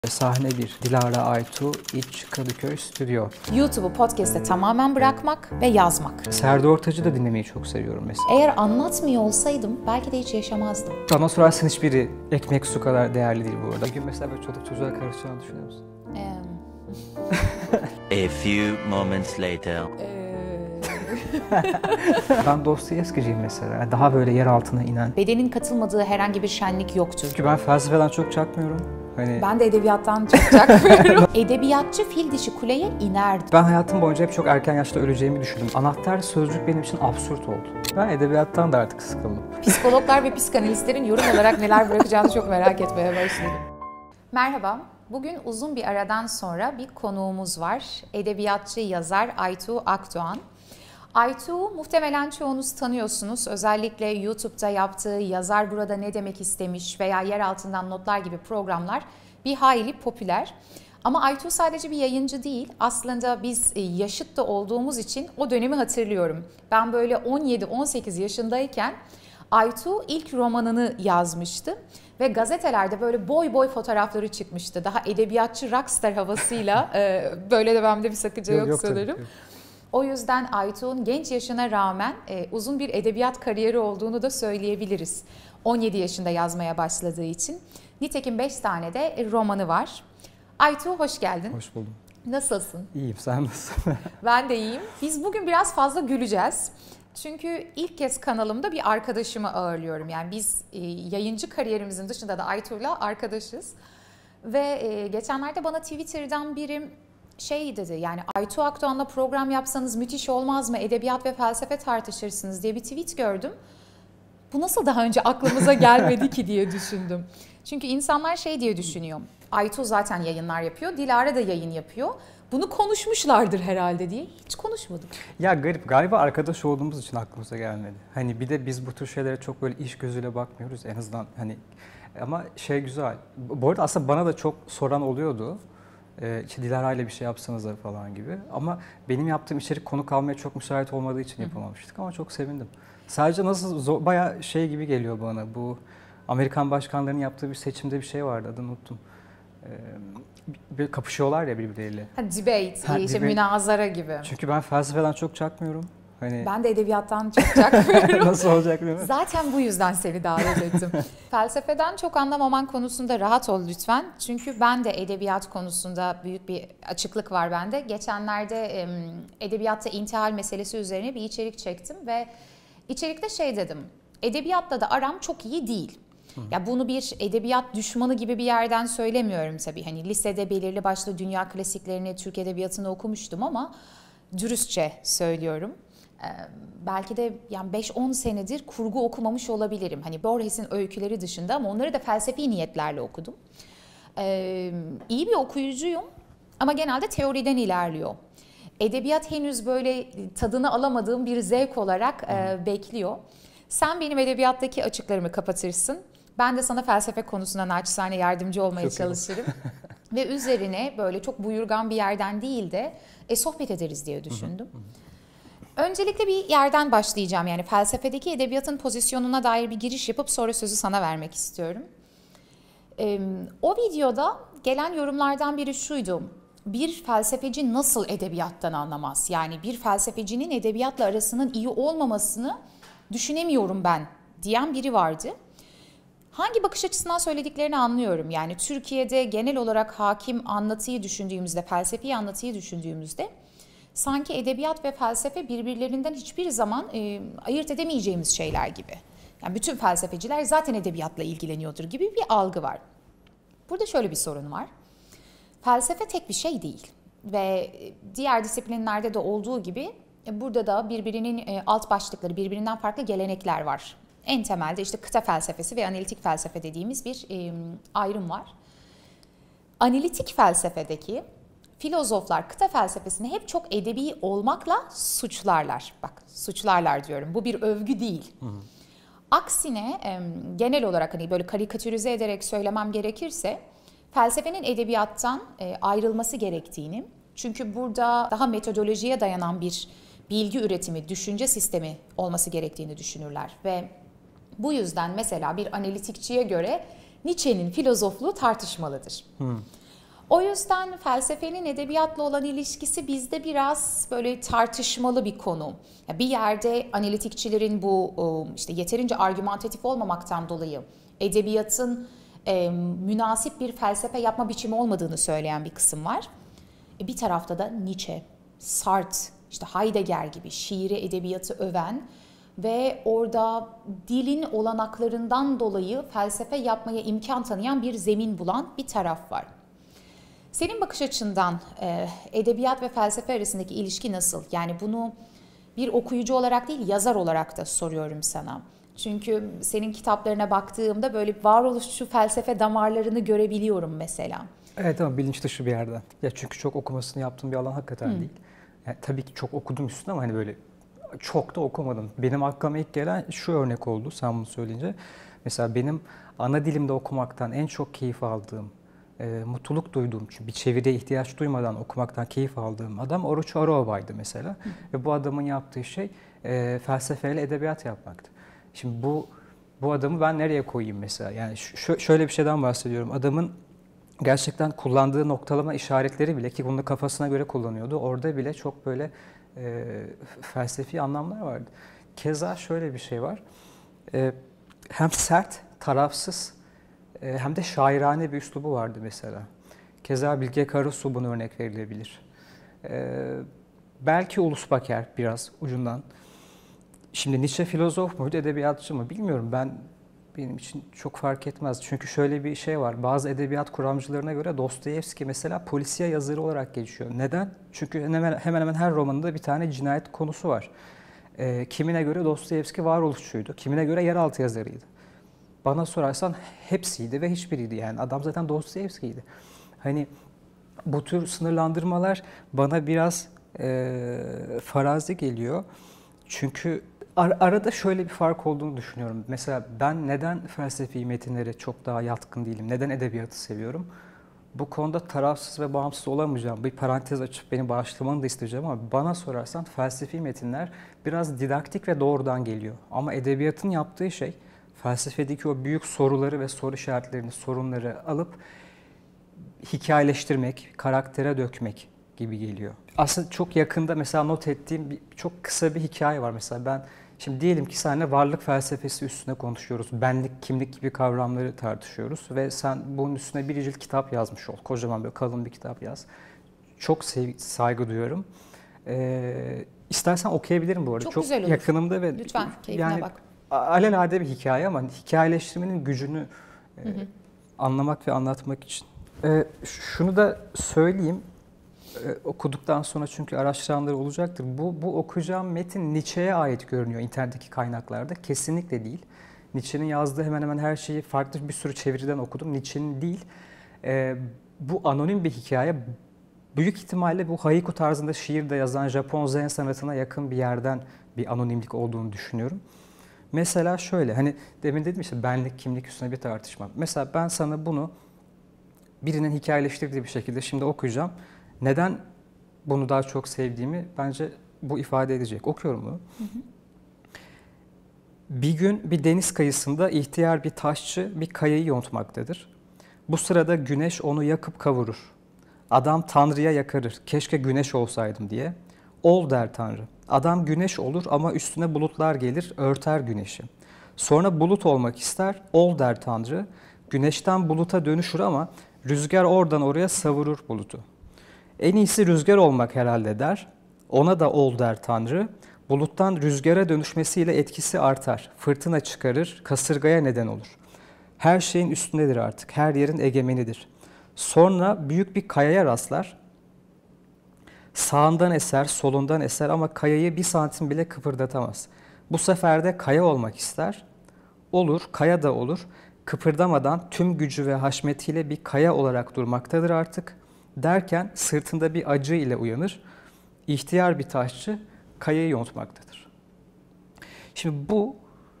Sahne 1, Dilara Aytu, İç Kadıköy Stüdyo. YouTube'u podcast'te tamamen bırakmak ve yazmak. Serdar Ortaç'ı da dinlemeyi çok seviyorum mesela. Eğer anlatmıyor olsaydım belki de hiç yaşamazdım. Bana sorarsan hiçbiri ekmek su kadar değerli değil bu arada. Bir gün mesela böyle çoluk çocuğa karışacağını düşünüyor musun? A few moments later. Ben Dostoyevski'ciyim mesela. Daha böyle yer altına inen. Bedenin katılmadığı herhangi bir şenlik yoktur. Çünkü ben felsefeden çok çakmıyorum. Ben de edebiyattan çok çakmıyorum. Edebiyatçı fil dişi kuleye inerdi. Ben hayatım boyunca hep çok erken yaşta öleceğimi düşündüm. Anahtar sözcük benim için absürt oldu. Ben edebiyattan da artık sıkıldım. Psikologlar ve psikanalistlerin yorum olarak neler bırakacağını çok merak etmeye başladım. Merhaba. Bugün uzun bir aradan sonra bir konuğumuz var. Edebiyatçı, yazar Aytu Akdoğan. Aytu muhtemelen çoğunuz tanıyorsunuz. Özellikle YouTube'da yaptığı Yazar Burada Ne Demek İstemiş veya Yer Altından Notlar gibi programlar bir hayli popüler. Ama Aytu sadece bir yayıncı değil. Aslında biz yaşıt da olduğumuz için o dönemi hatırlıyorum. Ben böyle 17-18 yaşındayken Aytu ilk romanını yazmıştı. Ve gazetelerde böyle boy boy fotoğrafları çıkmıştı. Daha edebiyatçı rockstar havasıyla böyle de bende bir sakınca yok sanırım. O yüzden Aytu'nun genç yaşına rağmen uzun bir edebiyat kariyeri olduğunu da söyleyebiliriz. 17 yaşında yazmaya başladığı için. Nitekim 5 tane de romanı var. Aytu hoş geldin. Hoş buldum. Nasılsın? İyiyim, sen nasılsın? Ben de iyiyim. Biz bugün biraz fazla güleceğiz. Çünkü ilk kez kanalımda bir arkadaşımı ağırlıyorum. Yani biz yayıncı kariyerimizin dışında da Aytu'yla arkadaşız. Ve geçenlerde bana Twitter'dan biri dedi, yani Aytu Akdoğan'la program yapsanız müthiş olmaz mı? Edebiyat ve felsefe tartışırsınız diye bir tweet gördüm. Bu nasıl daha önce aklımıza gelmedi ki diye düşündüm. Çünkü insanlar diye düşünüyor. Aytu zaten yayınlar yapıyor, Dilara da yayın yapıyor. Bunu konuşmuşlardır herhalde diye. Hiç konuşmadık. Ya garip, galiba arkadaş olduğumuz için aklımıza gelmedi. Hani bir de biz bu tür şeylere çok böyle iş gözüyle bakmıyoruz en azından hani. Ama güzel. Bu arada aslında bana da çok soran oluyordu. İşte Dilara ile bir şey yapsanıza falan gibi. Ama benim yaptığım içerik konuk almaya çok müsait olmadığı için yapamamıştık ama çok sevindim. Sadece nasıl bayağı gibi geliyor bana. Bu Amerikan başkanlarının yaptığı bir seçimde bir şey vardı, adını unuttum. Bir kapışıyorlar ya birbirleriyle. Debate, münazara gibi. Çünkü ben felsefeden çok çakmıyorum. Ben de edebiyattan çok çakmıyorum. Nasıl olacak değil mi? Zaten bu yüzden seni davet ettim. Felsefeden çok anlamaman konusunda rahat ol lütfen. Çünkü ben de edebiyat konusunda büyük bir açıklık var bende. Geçenlerde edebiyatta intihal meselesi üzerine bir içerik çektim ve içerikte dedim. Edebiyatla da aram çok iyi değil. Ya bunu bir edebiyat düşmanı gibi bir yerden söylemiyorum tabii. Hani lisede belirli başlı dünya klasiklerini, Türk edebiyatını okumuştum ama dürüstçe söylüyorum. Belki de yani 5-10 senedir kurgu okumamış olabilirim. Hani Borges'in öyküleri dışında ama onları da felsefi niyetlerle okudum. İyi bir okuyucuyum ama genelde teoriden ilerliyor. Edebiyat henüz böyle tadını alamadığım bir zevk olarak bekliyor. Sen benim edebiyattaki açıklarımı kapatırsın. Ben de sana felsefe konusunda naçizane yardımcı olmaya çalışırım. Ve üzerine böyle çok buyurgan bir yerden değil de sohbet ederiz diye düşündüm. Öncelikle bir yerden başlayacağım. Yani felsefedeki edebiyatın pozisyonuna dair bir giriş yapıp sonra sözü sana vermek istiyorum. O videoda gelen yorumlardan biri şuydu. Bir felsefeci nasıl edebiyattan anlamaz? Yani bir felsefecinin edebiyatla arasının iyi olmamasını düşünemiyorum ben diyen biri vardı. Hangi bakış açısından söylediklerini anlıyorum. Yani Türkiye'de genel olarak hakim anlatıyı düşündüğümüzde, felsefi anlatıyı düşündüğümüzde sanki edebiyat ve felsefe birbirlerinden hiçbir zaman ayırt edemeyeceğimiz şeyler gibi. Yani bütün felsefeciler zaten edebiyatla ilgileniyordur gibi bir algı var. Burada şöyle bir sorun var. Felsefe tek bir şey değil ve diğer disiplinlerde de olduğu gibi burada da birbirinin alt başlıkları, birbirinden farklı gelenekler var. En temelde kıta felsefesi ve analitik felsefe dediğimiz bir ayrım var. Analitik felsefedeki filozoflar kıta felsefesini hep çok edebi olmakla suçlarlar. Bak, suçlarlar diyorum. Bu bir övgü değil. Aksine genel olarak böyle karikatürize ederek söylemem gerekirse felsefenin edebiyattan ayrılması gerektiğini, çünkü burada daha metodolojiye dayanan bir bilgi üretimi, düşünce sistemi olması gerektiğini düşünürler ve bu yüzden mesela bir analitikçiye göre Nietzsche'nin filozofluğu tartışmalıdır. O yüzden felsefenin edebiyatla olan ilişkisi bizde biraz böyle tartışmalı bir konu. Bir yerde analitikçilerin bu işte yeterince argümantatif olmamaktan dolayı edebiyatın münasip bir felsefe yapma biçimi olmadığını söyleyen bir kısım var. Bir tarafta da Nietzsche, Sartre, işte Heidegger gibi şiiri, edebiyatı öven ve orada dilin olanaklarından dolayı felsefe yapmaya imkan tanıyan bir zemin bulan bir taraf var. Senin bakış açından edebiyat ve felsefe arasındaki ilişki nasıl? Yani bunu bir okuyucu olarak değil, yazar olarak da soruyorum sana. Çünkü senin kitaplarına baktığımda böyle varoluşçu felsefe damarlarını görebiliyorum mesela. Evet ama bilinç dışı bir yerden. Ya çünkü çok okumasını yaptığım bir alan hakikaten değil. Yani tabii ki çok okudum üstüne ama hani böyle çok da okumadım. Benim aklıma ilk gelen şu örnek oldu sen bunu söyleyince. Mesela benim ana dilimde okumaktan en çok keyif aldığım, mutluluk duyduğum, çünkü bir çeviriye ihtiyaç duymadan okumaktan keyif aldığım adam Oruç Aroba'ydı mesela. Ve bu adamın yaptığı şey felsefeyle edebiyat yapmaktı. Şimdi bu adamı ben nereye koyayım mesela? Yani şöyle bir şeyden bahsediyorum. Adamın gerçekten kullandığı noktalama işaretleri bile, ki bunu da kafasına göre kullanıyordu, orada bile çok böyle felsefi anlamlar vardı. Keza şöyle bir şey var. Hem sert, tarafsız hem de şairane bir üslubu vardı mesela. Keza Bilge Karasu buna örnek verilebilir. Belki Ulus Baker biraz ucundan. Şimdi Nietzsche filozof muydu, edebiyatçı mı bilmiyorum. Benim için çok fark etmez. Çünkü şöyle bir şey var. Bazı edebiyat kuramcılarına göre Dostoyevski mesela polisiye yazarı olarak geçiyor. Neden? Çünkü hemen hemen her romanında bir tane cinayet konusu var. Kimine göre Dostoyevski varoluşçuydu. Kimine göre yeraltı yazarıydı. Bana sorarsan hepsiydi ve hiçbiriydi yani. Adam zaten Dostoyevski'ydi. Hani bu tür sınırlandırmalar bana biraz farazi geliyor. Çünkü arada şöyle bir fark olduğunu düşünüyorum. Mesela ben neden felsefi metinlere çok daha yatkın değilim? Neden edebiyatı seviyorum? Bu konuda tarafsız ve bağımsız olamayacağım. Bir parantez açıp beni bağışlamanı da isteyeceğim ama bana sorarsan felsefi metinler biraz didaktik ve doğrudan geliyor. Ama edebiyatın yaptığı şey felsefedeki o büyük soruları ve soru işaretlerini, sorunları alıp hikayeleştirmek, karaktere dökmek gibi geliyor. Aslında çok yakında mesela not ettiğim çok kısa bir hikaye var mesela. Ben şimdi diyelim ki seninle varlık felsefesi üstüne konuşuyoruz. Benlik, kimlik gibi kavramları tartışıyoruz ve sen bunun üstüne bir cilt kitap yazmış ol. Kocaman böyle kalın bir kitap yaz. Çok saygı duyuyorum. İstersen okuyabilirim bu arada. Çok güzel olur. Yakınımda ve lütfen keyfine yani, bak. Alelade bir hikaye ama hikayeleştirmenin gücünü anlamak ve anlatmak için. Şunu da söyleyeyim. Okuduktan sonra çünkü araştıranlar olacaktır. Bu okuyacağım metin Nietzsche'ye ait görünüyor internetteki kaynaklarda. Kesinlikle değil. Nietzsche'nin yazdığı hemen hemen her şeyi farklı bir sürü çeviriden okudum. Nietzsche'nin değil. Bu anonim bir hikaye. Büyük ihtimalle bu haiku tarzında şiirde yazan Japon Zen sanatına yakın bir yerden bir anonimlik olduğunu düşünüyorum. Mesela şöyle, hani demin dedim işte benlik, kimlik üstüne bir tartışma. Mesela ben sana bunu birinin hikayeleştirdiği bir şekilde şimdi okuyacağım. Neden bunu daha çok sevdiğimi bence bu ifade edecek. Okuyorum bunu. Bir gün bir deniz kıyısında ihtiyar bir taşçı bir kayayı yontmaktadır. Bu sırada güneş onu yakıp kavurur. Adam Tanrı'ya yakarır, keşke güneş olsaydım diye. Ol der Tanrı. Adam güneş olur ama üstüne bulutlar gelir, örter güneşi. Sonra bulut olmak ister, ol der Tanrı. Güneşten buluta dönüşür ama rüzgar oradan oraya savurur bulutu. En iyisi rüzgar olmak herhalde der. Ona da ol der Tanrı. Buluttan rüzgara dönüşmesiyle etkisi artar. Fırtına çıkarır, kasırgaya neden olur. Her şeyin üstündedir artık, her yerin egemenidir. Sonra büyük bir kayaya rastlar. Sağından eser, solundan eser ama kayayı 1 santim bile kıpırdatamaz. Bu sefer de kaya olmak ister. Olur, kaya da olur. Kıpırdamadan tüm gücü ve haşmetiyle bir kaya olarak durmaktadır artık. Derken sırtında bir acı ile uyanır. İhtiyar bir taşçı kayayı yontmaktadır. Şimdi bu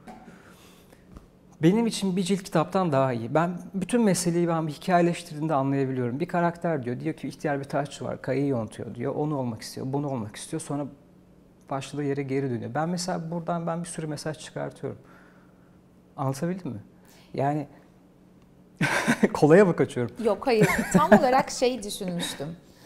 benim için bir cilt kitaptan daha iyi. Ben bütün meseleyi bir hikayeleştirdiğinde anlayabiliyorum. Bir karakter diyor ki ihtiyar bir taşçı var, kayayı yontuyor diyor. Onu olmak istiyor, bunu olmak istiyor. Sonra başladığı yere geri dönüyor. Ben mesela buradan bir sürü mesaj çıkartıyorum. Anlatabildim mi? Yani Kolaya mı kaçıyorum? Yok hayır, tam olarak şey düşünmüştüm.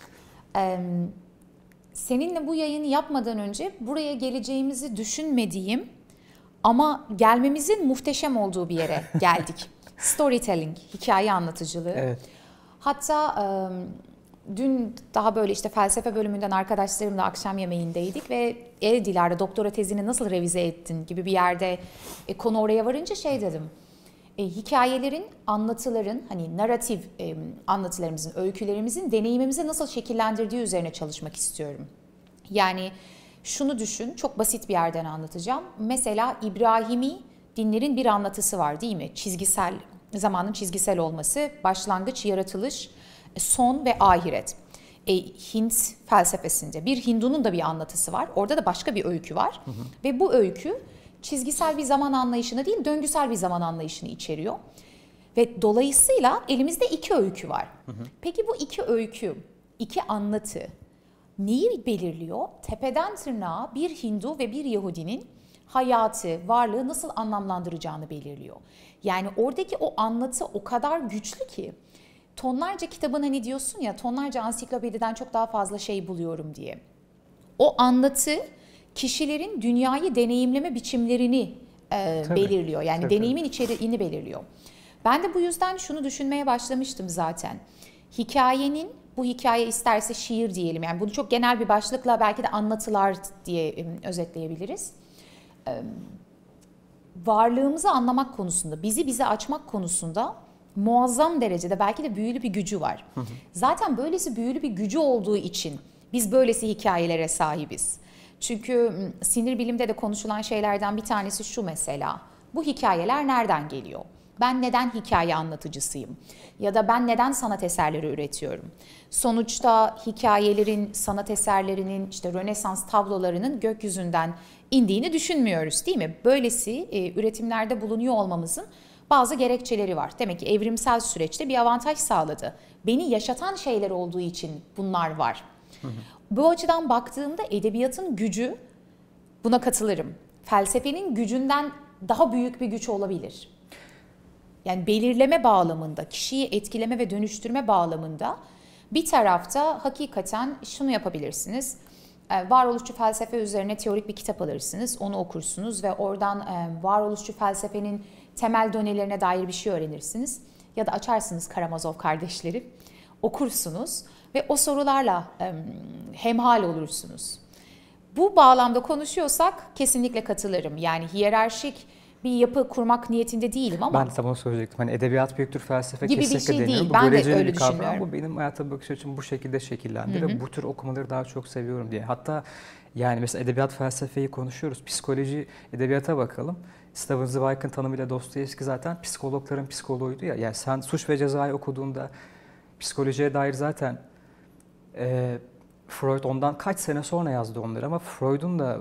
Seninle bu yayını yapmadan önce buraya geleceğimizi düşünmediğim ama gelmemizin muhteşem olduğu bir yere geldik. Storytelling, hikaye anlatıcılığı. Evet. Hatta dün daha böyle işte felsefe bölümünden arkadaşlarımla akşam yemeğindeydik ve Dilara doktora tezini nasıl revize ettin gibi bir yerde konu oraya varınca şey dedim. Hikayelerin, anlatıların, hani narratif anlatılarımızın, öykülerimizin deneyimimizi nasıl şekillendirdiği üzerine çalışmak istiyorum. Yani şunu düşün, çok basit bir yerden anlatacağım. Mesela İbrahimi dinlerin bir anlatısı var değil mi? Çizgisel, zamanın çizgisel olması, başlangıç, yaratılış, son ve ahiret. Hint felsefesinde bir Hindu'nun da bir anlatısı var. Orada da başka bir öykü var. Ve bu öykü çizgisel bir zaman anlayışını değil, döngüsel bir zaman anlayışını içeriyor. Ve dolayısıyla elimizde iki öykü var. Peki bu iki öykü, iki anlatı neyi belirliyor? Tepeden tırnağa bir Hindu ve bir Yahudinin hayatı, varlığı nasıl anlamlandıracağını belirliyor. Yani oradaki o anlatı o kadar güçlü ki tonlarca kitabın hani diyorsun ya tonlarca ansiklopediden çok daha fazla şey buluyorum diye. O anlatı kişilerin dünyayı deneyimleme biçimlerini belirliyor. Yani deneyimin içeriğini belirliyor. Ben de bu yüzden şunu düşünmeye başlamıştım zaten. Hikayenin, bu hikaye isterse şiir diyelim. Yani bunu çok genel bir başlıkla belki de anlatılar diye özetleyebiliriz. Varlığımızı anlamak konusunda, bizi açmak konusunda muazzam derecede belki de büyülü bir gücü var. Zaten böylesi büyülü bir gücü olduğu için biz böylesi hikayelere sahibiz. Çünkü sinir bilimde de konuşulan şeylerden bir tanesi şu mesela. Bu hikayeler nereden geliyor? Ben neden hikaye anlatıcısıyım? Ya da ben neden sanat eserleri üretiyorum? Sonuçta hikayelerin, sanat eserlerinin, işte Rönesans tablolarının gökyüzünden indiğini düşünmüyoruz değil mi? Böylesi üretimlerde bulunuyor olmamızın bazı gerekçeleri var. Demek ki evrimsel süreçte bir avantaj sağladı. Beni yaşatan şeyler olduğu için bunlar var. Bu açıdan baktığımda edebiyatın gücü, buna katılırım. Felsefenin gücünden daha büyük bir güç olabilir. Yani belirleme bağlamında, kişiyi etkileme ve dönüştürme bağlamında bir tarafta hakikaten şunu yapabilirsiniz. Varoluşçu felsefe üzerine teorik bir kitap alırsınız, onu okursunuz ve oradan varoluşçu felsefenin temel dönelerine dair bir şey öğrenirsiniz. Ya da açarsınız Karamazov kardeşleri, okursunuz ve o sorularla hemhal olursunuz. Bu bağlamda konuşuyorsak kesinlikle katılırım. Yani hiyerarşik bir yapı kurmak niyetinde değilim ama... Ben de tam onu söyleyecektim. Hani edebiyat büyüktür felsefe gibi kesinlikle bir şey deniyor. değil. Bu Ben de göreceli öyle bir kavram. düşünüyorum. Bu benim hayata bakış açım bu şekilde şekillendi ve bu tür okumaları daha çok seviyorum diye. Hatta yani mesela edebiyat felsefeyi konuşuyoruz. Psikoloji edebiyata bakalım. Steven Zweig'in tanımıyla Dostoyevski zaten psikologların psikoloğuydu ya. Yani sen Suç ve Ceza'yı okuduğunda psikolojiye dair zaten Freud ondan kaç sene sonra yazdı onları ama Freud'un da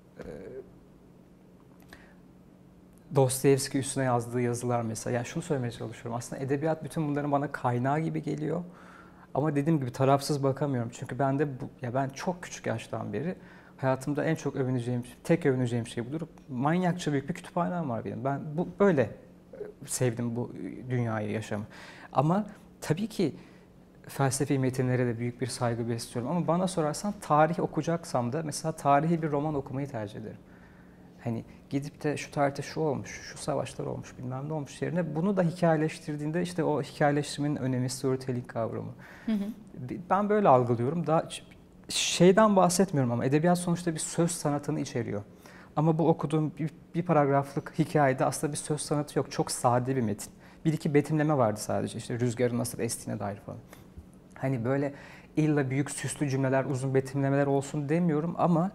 Dostoyevski üstüne yazdığı yazılar mesela. Yani şunu söylemeye çalışıyorum. Aslında edebiyat bütün bunların bana kaynağı gibi geliyor. Ama dediğim gibi tarafsız bakamıyorum. Çünkü ben de ben çok küçük yaştan beri hayatımda en çok tek övüneceğim şey budur. Manyakça büyük bir kütüphanem var benim. Ben böyle sevdim bu dünyayı, yaşamı. Ama tabii ki felsefi metinlere de büyük bir saygı besliyorum. Ama bana sorarsan tarih okuyacaksam da mesela tarihi bir roman okumayı tercih ederim. Hani gidip de şu tarihte şu olmuş, şu savaşlar olmuş, bilmem ne olmuş yerine bunu da hikayeleştirdiğinde işte o hikayeleştirmenin önemi, storytelling kavramı. Ben böyle algılıyorum. Daha şeyden bahsetmiyorum ama edebiyat sonuçta bir söz sanatını içeriyor. Ama bu okuduğum bir paragraflık hikayede aslında bir söz sanatı yok. Çok sade bir metin. Bir iki betimleme vardı sadece. İşte rüzgarın nasıl estiğine dair falan. Hani böyle illa büyük süslü cümleler, uzun betimlemeler olsun demiyorum ama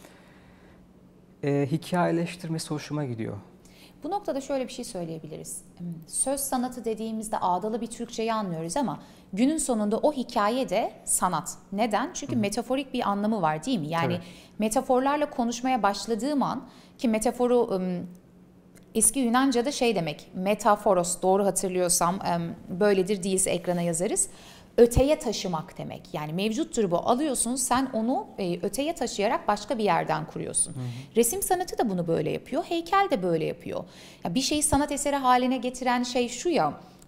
hikayeleştirmesi hoşuma gidiyor. Bu noktada şöyle bir şey söyleyebiliriz. Söz sanatı dediğimizde ağdalı bir Türkçeyi anlıyoruz ama günün sonunda o hikaye de sanat. Neden? Çünkü metaforik bir anlamı var değil mi? Yani Tabii. metaforlarla konuşmaya başladığım an ki metaforu eski Yunanca'da şey demek, metaforos doğru hatırlıyorsam böyledir değilse ekrana yazarız. Öteye taşımak demek. Yani mevcuttur bu. Alıyorsun sen onu öteye taşıyarak başka bir yerden kuruyorsun. Resim sanatı da bunu böyle yapıyor. Heykel de böyle yapıyor. Ya bir şeyi sanat eseri haline getiren şey şu ya.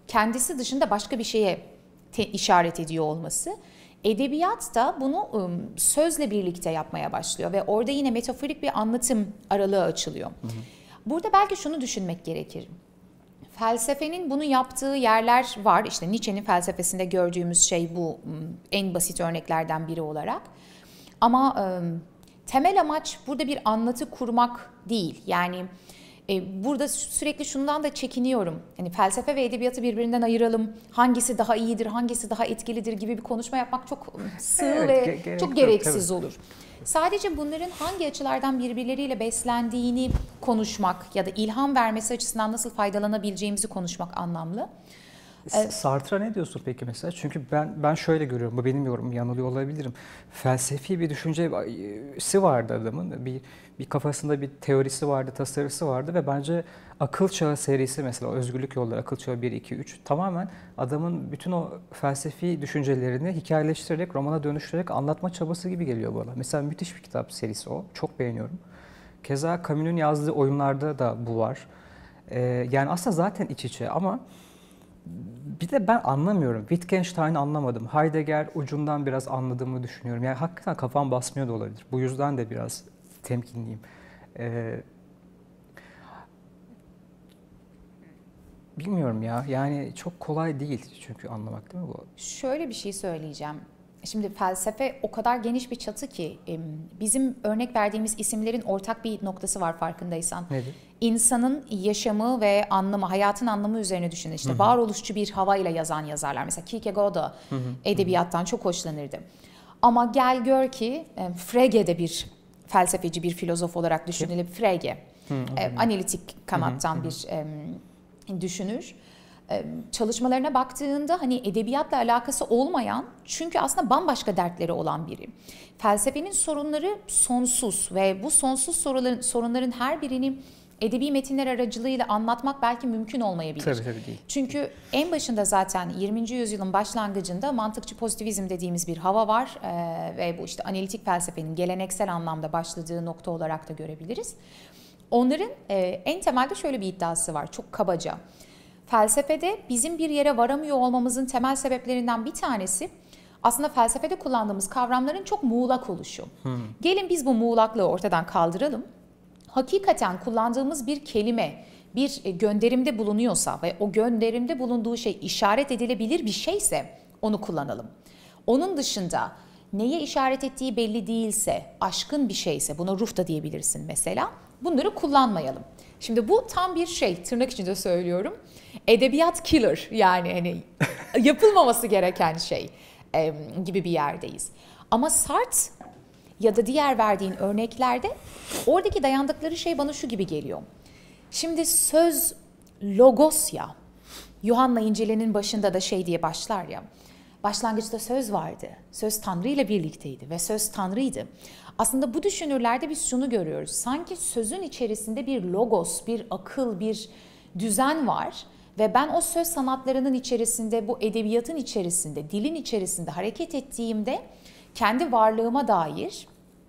kendisi dışında başka bir şeye işaret ediyor olması. Edebiyat da bunu sözle birlikte yapmaya başlıyor ve orada yine metaforik bir anlatım aralığı açılıyor. Burada belki şunu düşünmek gerekir. Felsefenin bunu yaptığı yerler var. İşte Nietzsche'nin felsefesinde gördüğümüz şey bu, en basit örneklerden biri olarak. Ama temel amaç burada bir anlatı kurmak değil. Yani burada sürekli şundan da çekiniyorum. Yani felsefe ve edebiyatı birbirinden ayıralım. Hangisi daha iyidir, hangisi daha etkilidir gibi bir konuşma yapmak çok sığ ve çok gereksiz olur. Sadece bunların hangi açılardan birbirleriyle beslendiğini konuşmak ya da ilham vermesi açısından nasıl faydalanabileceğimizi konuşmak anlamlı. Sartre'a ne diyorsun peki mesela? Çünkü ben şöyle görüyorum, bu benim yorumum, yanılıyor olabilirim. Felsefi bir düşüncesi vardı adamın, bir kafasında bir teorisi vardı, tasarısı vardı ve bence Akıl Çağı serisi mesela, Özgürlük Yolları, Akıl Çağı 1, 2, 3 tamamen adamın bütün o felsefi düşüncelerini hikayeleştirerek, romana dönüştürerek anlatma çabası gibi geliyor bana. Mesela müthiş bir kitap serisi o, çok beğeniyorum. Keza Camus'un yazdığı oyunlarda da bu var. Yani aslında zaten iç içe ama bir de ben anlamıyorum. Wittgenstein'i anlamadım. Heidegger ucundan biraz anladığımı düşünüyorum. Yani hakikaten kafam basmıyor da olabilir. Bu yüzden de biraz temkinliyim. Bilmiyorum ya. Yani çok kolay değil çünkü anlamak, değil mi bu? Şöyle bir şey söyleyeceğim. Şimdi felsefe o kadar geniş bir çatı ki bizim örnek verdiğimiz isimlerin ortak bir noktası var farkındaysan. Nedir? İnsanın yaşamı ve anlamı, hayatın anlamı üzerine düşünün. İşte varoluşçu bir havayla yazan yazarlar. Mesela Kierkegaard da edebiyattan çok hoşlanırdı. Ama gel gör ki Frege de bir felsefeci, bir filozof olarak düşünelim. Frege, analitik kanattan bir düşünür. Çalışmalarına baktığında hani edebiyatla alakası olmayan, çünkü aslında bambaşka dertleri olan biri. Felsefenin sorunları sonsuz ve bu sonsuz sorunların her birini edebi metinler aracılığıyla anlatmak belki mümkün olmayabilir. Tabii değil. Çünkü en başında zaten 20. yüzyılın başlangıcında mantıkçı pozitivizm dediğimiz bir hava var ve bu işte analitik felsefenin geleneksel anlamda başladığı nokta olarak da görebiliriz. Onların en temelde şöyle bir iddiası var, çok kabaca. Felsefede bizim bir yere varamıyor olmamızın temel sebeplerinden bir tanesi aslında felsefede kullandığımız kavramların çok muğlak oluşu. Gelin biz bu muğlaklığı ortadan kaldıralım. Hakikaten kullandığımız bir kelime bir gönderimde bulunuyorsa ve o gönderimde bulunduğu şey işaret edilebilir bir şeyse onu kullanalım. Onun dışında neye işaret ettiği belli değilse, aşkın bir şeyse, buna ruh da diyebilirsin mesela, bunları kullanmayalım. Şimdi bu tam bir şey, tırnak içinde söylüyorum, edebiyat killer, yani hani yapılmaması gereken şey gibi bir yerdeyiz. Ama Sartre ya da diğer verdiğin örneklerde oradaki dayandıkları şey bana şu gibi geliyor. Şimdi söz logos ya, Yuhanna İncil'inin başında da şey diye başlar ya, başlangıçta söz vardı, söz Tanrı ile birlikteydi ve söz Tanrı'ydı. Aslında bu düşünürlerde biz şunu görüyoruz, sanki sözün içerisinde bir logos, bir akıl, bir düzen var ve ben o söz sanatlarının içerisinde, bu edebiyatın içerisinde, dilin içerisinde hareket ettiğimde kendi varlığıma dair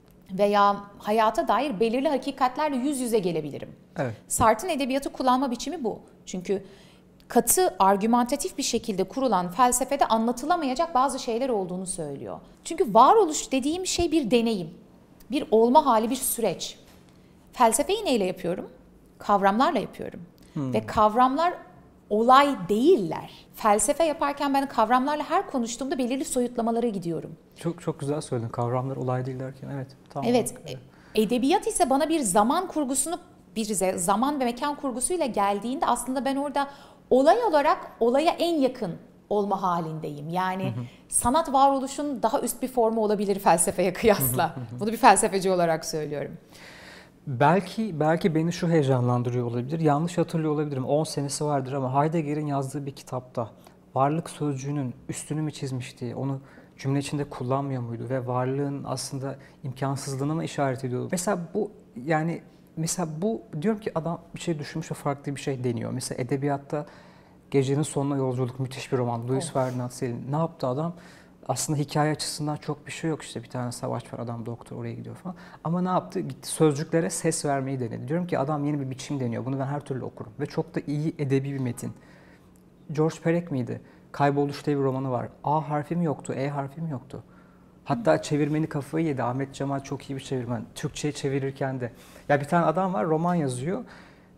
veya hayata dair belirli hakikatlerle yüz yüze gelebilirim. Evet. Sartre'ın edebiyatı kullanma biçimi bu. Çünkü katı, argümantatif bir şekilde kurulan felsefede anlatılamayacak bazı şeyler olduğunu söylüyor. Çünkü varoluş dediğim şey bir deneyim, bir olma hali, bir süreç. Felsefeyi neyle yapıyorum? Kavramlarla yapıyorum. Ve kavramlar olay değiller. Felsefe yaparken ben kavramlarla her konuştuğumda belirli soyutlamalara gidiyorum. Çok güzel söyledin. Kavramlar olay değil derken, evet. Tamam. Evet, edebiyat ise bana bir zaman kurgusunu, bir zaman ve mekan kurgusuyla geldiğinde aslında ben orada olay olarak olaya en yakın olma halindeyim. Yani sanat varoluşun daha üst bir formu olabilir felsefeye kıyasla. Bunu bir felsefeci olarak söylüyorum. Belki beni şu heyecanlandırıyor olabilir. Yanlış hatırlıyor olabilirim. 10 senesi vardır ama Heidegger'in yazdığı bir kitapta varlık sözcüğünün üstünü mü çizmişti, onu cümle içinde kullanmıyor muydu ve varlığın aslında imkansızlığına mı işaret ediyordu? Mesela bu diyorum ki adam bir şey düşünmüş ve farklı bir şey deniyor. Mesela edebiyatta Gecenin Sonuna Yolculuk müthiş bir roman. Louis Ferdinand Celi'nin. Ne yaptı adam? Aslında hikaye açısından çok bir şey yok, işte bir tane savaş var, adam doktor oraya gidiyor falan. Ama ne yaptı? Gitti sözcüklere ses vermeyi denedi. Diyorum ki adam yeni bir biçim deniyor. Bunu ben her türlü okurum ve çok da iyi edebi bir metin. George Perec miydi? Kayboluş diye bir romanı var. A harfi mi yoktu, E harfi mi yoktu? Hatta çevirmeni kafayı yedi. Ahmet Cemal çok iyi bir çevirmen. Türkçe'ye çevirirken de. Ya bir tane adam var, roman yazıyor.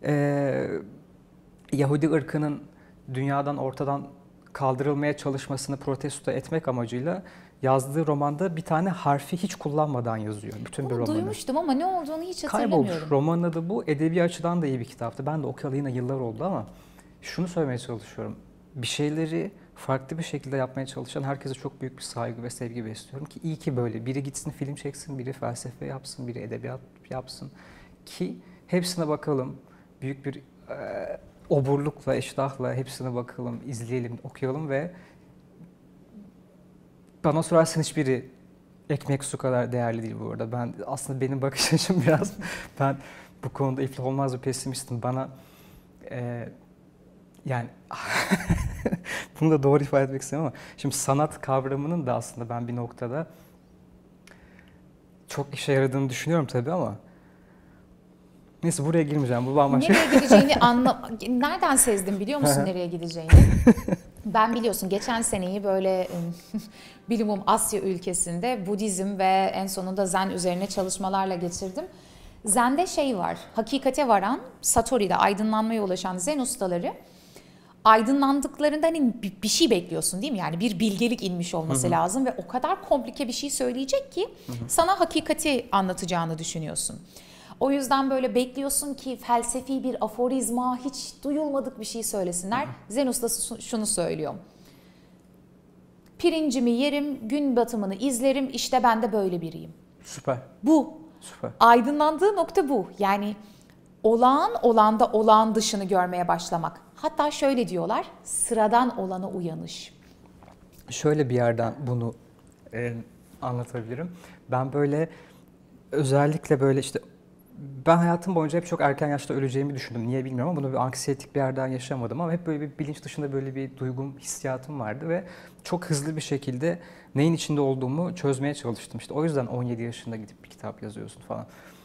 Yahudi ırkının dünyadan ortadan kaldırılmaya çalışmasını protesto etmek amacıyla yazdığı romanda bir tane harfi hiç kullanmadan yazıyor. Bütün bir Bunu romanı. duymuştum ama ne olduğunu hiç hatırlamıyorum. Kayboluş. Romanın adı bu. Edebi açıdan da iyi bir kitaptı. Ben de okuyalı yine yıllar oldu ama şunu söylemeye çalışıyorum. Bir şeyleri farklı bir şekilde yapmaya çalışan herkese çok büyük bir saygı ve sevgi besliyorum ki iyi ki böyle. Biri gitsin film çeksin, biri felsefe yapsın, biri edebiyat yapsın ki hepsine bakalım. Büyük bir oburlukla, iştahla hepsine bakalım, izleyelim, okuyalım ve bana sorarsan hiçbiri ekmek su kadar değerli değil bu arada. Ben aslında benim bakış açım biraz ben bu konuda iflah olmaz bir pesimistim. Bana yani bunu da doğru ifade etmek istemem ama şimdi sanat kavramının da aslında ben bir noktada çok işe yaradığını düşünüyorum tabii ama neyse buraya girmeyeceğim. Bu bambaşka. Nereye gideceğini nereden sezdim biliyor musun nereye gideceğini? Ben biliyorsun geçen seneyi böyle bilimum Asya ülkesinde Budizm ve en sonunda Zen üzerine çalışmalarla geçirdim. Zen'de şey var, hakikate varan, Satori'de aydınlanmaya ulaşan Zen ustaları aydınlandıklarında hani bir şey bekliyorsun değil mi? Yani bir bilgelik inmiş olması lazım ve o kadar komplike bir şey söyleyecek ki sana hakikati anlatacağını düşünüyorsun. O yüzden böyle bekliyorsun ki felsefi bir aforizma, hiç duyulmadık bir şey söylesinler. Zen ustası şunu söylüyor. Pirincimi yerim, gün batımını izlerim, işte ben de böyle biriyim. Süper. Bu. Süper. Aydınlandığı nokta bu. Yani olağan olanda olağan dışını görmeye başlamak. Hatta şöyle diyorlar, sıradan olana uyanış. Şöyle bir yerden bunu anlatabilirim. Ben böyle özellikle böyle işte ben hayatım boyunca hep çok erken yaşta öleceğimi düşündüm. Niye bilmiyorum ama bunu bir anksiyetik bir yerden yaşamadım ama hep böyle bir bilinç dışında böyle bir duygum, hissiyatım vardı ve çok hızlı bir şekilde neyin içinde olduğumu çözmeye çalıştım. İşte o yüzden 17 yaşında gidip bir kitap yazıyorsun falan.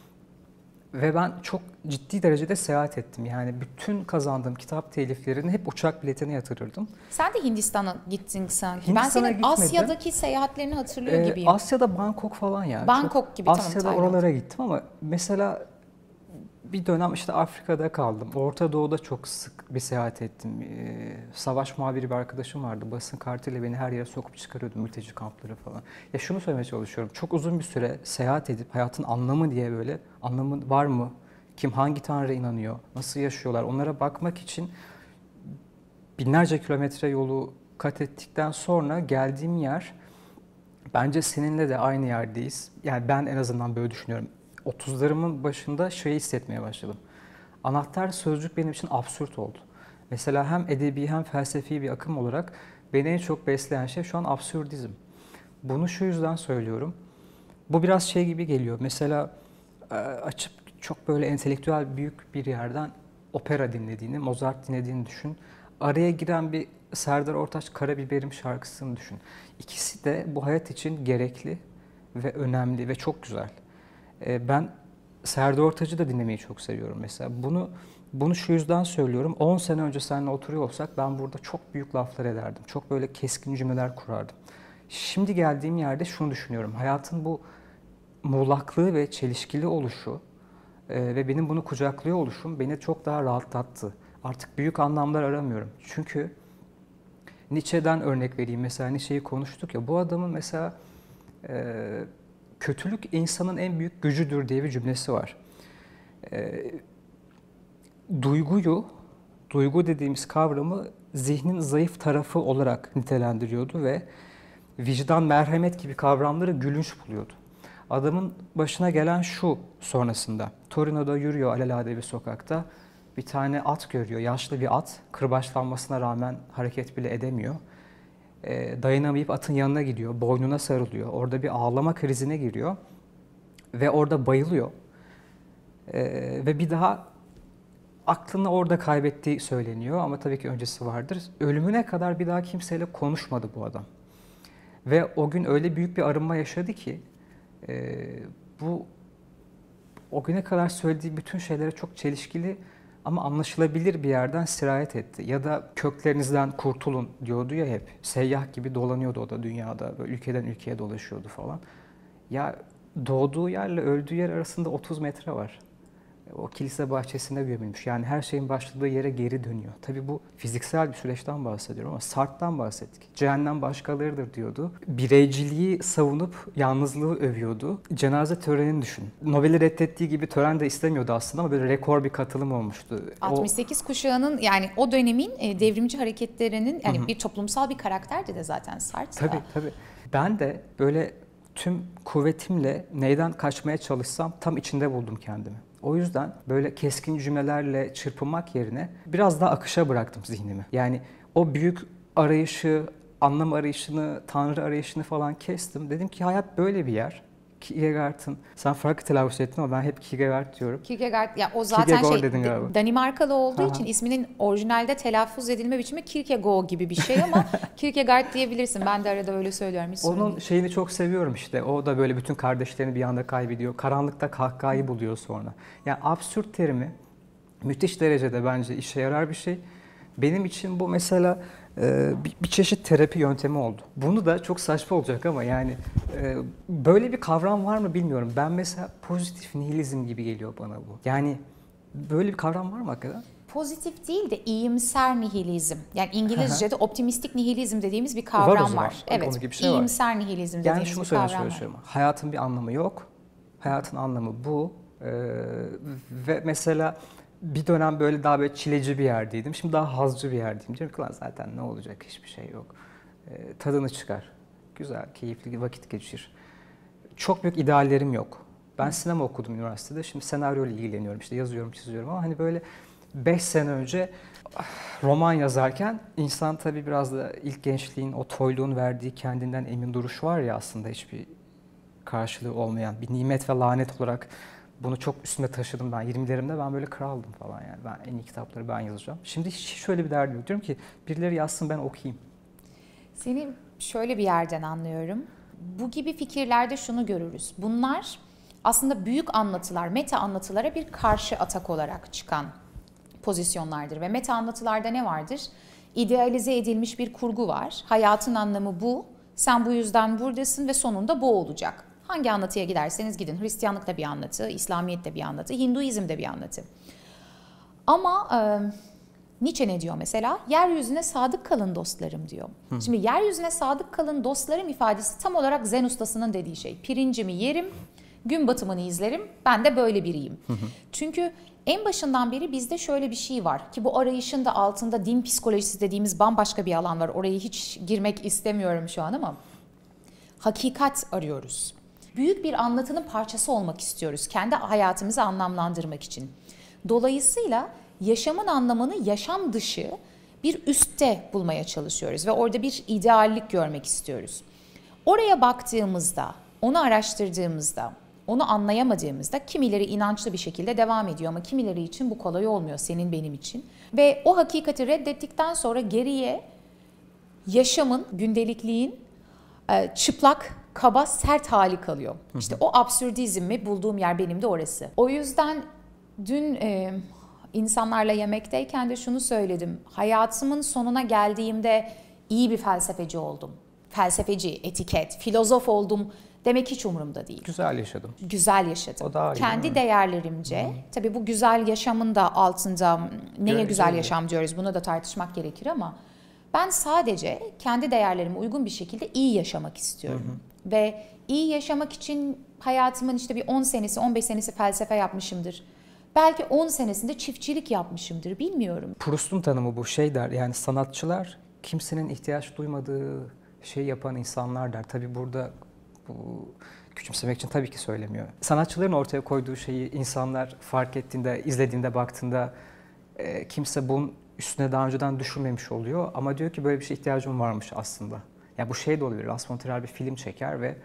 Ve ben çok ciddi derecede seyahat ettim. Yani bütün kazandığım kitap teliflerini hep uçak biletine yatırırdım. Sen de Hindistan'a gittin sanki. Hindistan'a Ben senin gitmedim. Asya'daki seyahatlerini hatırlıyor gibiyim. Asya'da Bangkok falan ya. Bangkok Çok gibi, tamam, Asya'da Tayland. oralara gittim ama mesela bir dönem işte Afrika'da kaldım. Orta Doğu'da çok sık bir seyahat ettim. Savaş muhabiri bir arkadaşım vardı. Basın kartıyla beni her yere sokup çıkarıyordu. Mülteci kampları falan. Ya şunu söylemeye çalışıyorum. Çok uzun bir süre seyahat edip hayatın anlamı diye böyle anlamı var mı? Kim hangi tanrıya inanıyor? Nasıl yaşıyorlar? Onlara bakmak için binlerce kilometre yolu kat ettikten sonra geldiğim yer bence seninle de aynı yerdeyiz. Yani ben en azından böyle düşünüyorum. 30'larımın başında şeyi hissetmeye başladım. Anahtar sözcük benim için absürt oldu. Mesela hem edebi hem felsefi bir akım olarak beni en çok besleyen şey şu an absürdizm. Bunu şu yüzden söylüyorum. Bu biraz şey gibi geliyor. Mesela açıp çok böyle entelektüel büyük bir yerden opera dinlediğini, Mozart dinlediğini düşün. Araya giren bir Serdar Ortaç Karabiberim şarkısını düşün. İkisi de bu hayat için gerekli ve önemli ve çok güzel. Ben Serdar Ortaç'ı da dinlemeyi çok seviyorum mesela. Bunu şu yüzden söylüyorum. 10 sene önce seninle oturuyor olsak ben burada çok büyük laflar ederdim. Çok böyle keskin cümleler kurardım. Şimdi geldiğim yerde şunu düşünüyorum. Hayatın bu muğlaklığı ve çelişkili oluşu ve benim bunu kucaklıyor oluşum beni çok daha rahatlattı. Artık büyük anlamlar aramıyorum. Çünkü Nietzsche'den örnek vereyim. Mesela Nietzsche'yi konuştuk ya. Bu adamın mesela kötülük insanın en büyük gücüdür diye bir cümlesi var. Duygu dediğimiz kavramı zihnin zayıf tarafı olarak nitelendiriyordu ve vicdan, merhamet gibi kavramları gülünç buluyordu. Adamın başına gelen şu sonrasında. Torino'da yürüyor alelade bir sokakta. Bir tane at görüyor, yaşlı bir at. Kırbaçlanmasına rağmen hareket bile edemiyor. Dayanamayıp atın yanına gidiyor, boynuna sarılıyor. Orada bir ağlama krizine giriyor ve orada bayılıyor. Ve bir daha aklını orada kaybettiği söyleniyor ama tabii ki öncesi vardır. Ölümüne kadar bir daha kimseyle konuşmadı bu adam. Ve o gün öyle büyük bir arınma yaşadı ki bu o güne kadar söylediği bütün şeylere çok çelişkili ama anlaşılabilir bir yerden sirayet etti. Ya da köklerinizden kurtulun diyordu ya hep. Seyyah gibi dolanıyordu o da dünyada. Böyle ülkeden ülkeye dolaşıyordu falan. Ya doğduğu yerle öldüğü yer arasında 30 metre var. O kilise bahçesinde gömülmüş. Yani her şeyin başladığı yere geri dönüyor. Tabii bu fiziksel bir süreçten bahsediyorum ama Sartre'dan bahsettik. Cehennem başkalarıdır diyordu. Bireyciliği savunup yalnızlığı övüyordu. Cenaze törenini düşün. Nobel'i reddettiği gibi tören de istemiyordu aslında ama böyle rekor bir katılım olmuştu. 68 kuşağının yani o dönemin devrimci hareketlerinin yani bir toplumsal bir karakterdi de zaten Sartre. Tabii. Ben de böyle tüm kuvvetimle neyden kaçmaya çalışsam tam içinde buldum kendimi. O yüzden böyle keskin cümlelerle çırpınmak yerine biraz daha akışa bıraktım zihnimi. Yani o büyük arayışı, anlam arayışını, tanrı arayışını falan kestim. Dedim ki hayat böyle bir yer. Kierkegaard'ın, sen farklı telaffuz ettin ama ben hep Kierkegaard diyorum. Kierkegaard ya o zaten Kierkegaard dedin galiba. Danimarkalı olduğu için isminin orijinalde telaffuz edilme biçimi Kierkegaard gibi bir şey ama Kierkegaard diyebilirsin. Ben de arada öyle söylüyorum. Hiç sorun Onun değil. şeyini çok seviyorum işte. O da böyle bütün kardeşlerini bir anda kaybediyor. Karanlıkta kahkahayı buluyor sonra. Yani absürt terimi müthiş derecede bence işe yarar bir şey. Benim için bu mesela bir çeşit terapi yöntemi oldu. Bunu da çok saçma olacak ama yani böyle bir kavram var mı bilmiyorum. Ben mesela pozitif nihilizm gibi geliyor bana bu. Yani böyle bir kavram var mı hakikaten? Pozitif değil de iyimser nihilizm. Yani İngilizce'de optimistik nihilizm dediğimiz bir Var o kavram zaman. var. Evet. Onun gibi bir şey var. İyimser nihilizm Yani dediğimiz şunu bir söylemeye kavram var. çalışıyorum. Hayatın bir anlamı yok. Hayatın anlamı bu. Ve mesela bir dönem böyle daha böyle çileci bir yerdeydim. Şimdi daha hazcı bir yerdeyim. Diyorum ki lan zaten ne olacak, hiçbir şey yok. Tadını çıkar. Güzel, keyifli vakit geçir. Çok büyük ideallerim yok. Ben sinema okudum üniversitede. Şimdi senaryo ile ilgileniyorum. İşte yazıyorum, çiziyorum ama hani böyle 5 sene önce roman yazarken insan tabii biraz da ilk gençliğin o toyluğun verdiği kendinden emin duruş var ya, aslında hiçbir karşılığı olmayan bir nimet ve lanet olarak bunu çok üstüme taşıdım ben. 20'lerimde ben böyle kraldım falan yani. Ben en iyi kitapları ben yazacağım. Şimdi hiç şöyle bir derdim yok. Diyorum ki birileri yazsın, ben okuyayım. Seni şöyle bir yerden anlıyorum. Bu gibi fikirlerde şunu görürüz. Bunlar aslında büyük anlatılar, meta anlatılara bir karşı atak olarak çıkan pozisyonlardır. Ve meta anlatılarda ne vardır? İdealize edilmiş bir kurgu var. Hayatın anlamı bu. Sen bu yüzden buradasın ve sonunda bu olacak. Hangi anlatıya giderseniz gidin. Hristiyanlık da bir anlatı, İslamiyet de bir anlatı, Hinduizm de bir anlatı. Ama Nietzsche ne diyor mesela? Yeryüzüne sadık kalın dostlarım diyor. Şimdi yeryüzüne sadık kalın dostlarım ifadesi tam olarak Zen ustasının dediği şey. Pirincimi yerim, gün batımını izlerim, ben de böyle biriyim. Çünkü en başından beri bizde şöyle bir şey var ki bu arayışın da altında din psikolojisi dediğimiz bambaşka bir alan var. Oraya hiç girmek istemiyorum şu an ama hakikat arıyoruz. Büyük bir anlatının parçası olmak istiyoruz kendi hayatımızı anlamlandırmak için. Dolayısıyla yaşamın anlamını yaşam dışı bir üstte bulmaya çalışıyoruz ve orada bir ideallik görmek istiyoruz. Oraya baktığımızda, onu araştırdığımızda, onu anlayamadığımızda kimileri inançlı bir şekilde devam ediyor ama kimileri için bu kolay olmuyor, senin benim için. Ve o hakikati reddettikten sonra geriye yaşamın, gündelikliğin çıplak, kaba, sert hali kalıyor. İşte o absürdizmi bulduğum yer benim de orası. O yüzden dün insanlarla yemekteyken de şunu söyledim. Hayatımın sonuna geldiğimde iyi bir felsefeci oldum. Felsefeci, etiket, filozof oldum demek hiç umurumda değil. Güzel yaşadım. Güzel yaşadım. O daha iyi, kendi değerlerimce, tabii bu güzel yaşamın da altında neye güzel yaşam diyoruz bunu da tartışmak gerekir ama ben sadece kendi değerlerime uygun bir şekilde iyi yaşamak istiyorum. Ve iyi yaşamak için hayatımın işte bir 10 senesi, 15 senesi felsefe yapmışımdır. Belki 10 senesinde çiftçilik yapmışımdır, bilmiyorum. Proust'un tanımı bu, şey der yani sanatçılar kimsenin ihtiyaç duymadığı şey yapan insanlar der. Tabii burada bu küçümsemek için tabii ki söylemiyor. Sanatçıların ortaya koyduğu şeyi insanlar fark ettiğinde, izlediğinde, baktığında kimse bunun üstüne daha önceden düşünmemiş oluyor. Ama diyor ki böyle bir şeye ihtiyacım varmış aslında. Ya bu şey de olabilir. Lars von Trier bir film çeker ve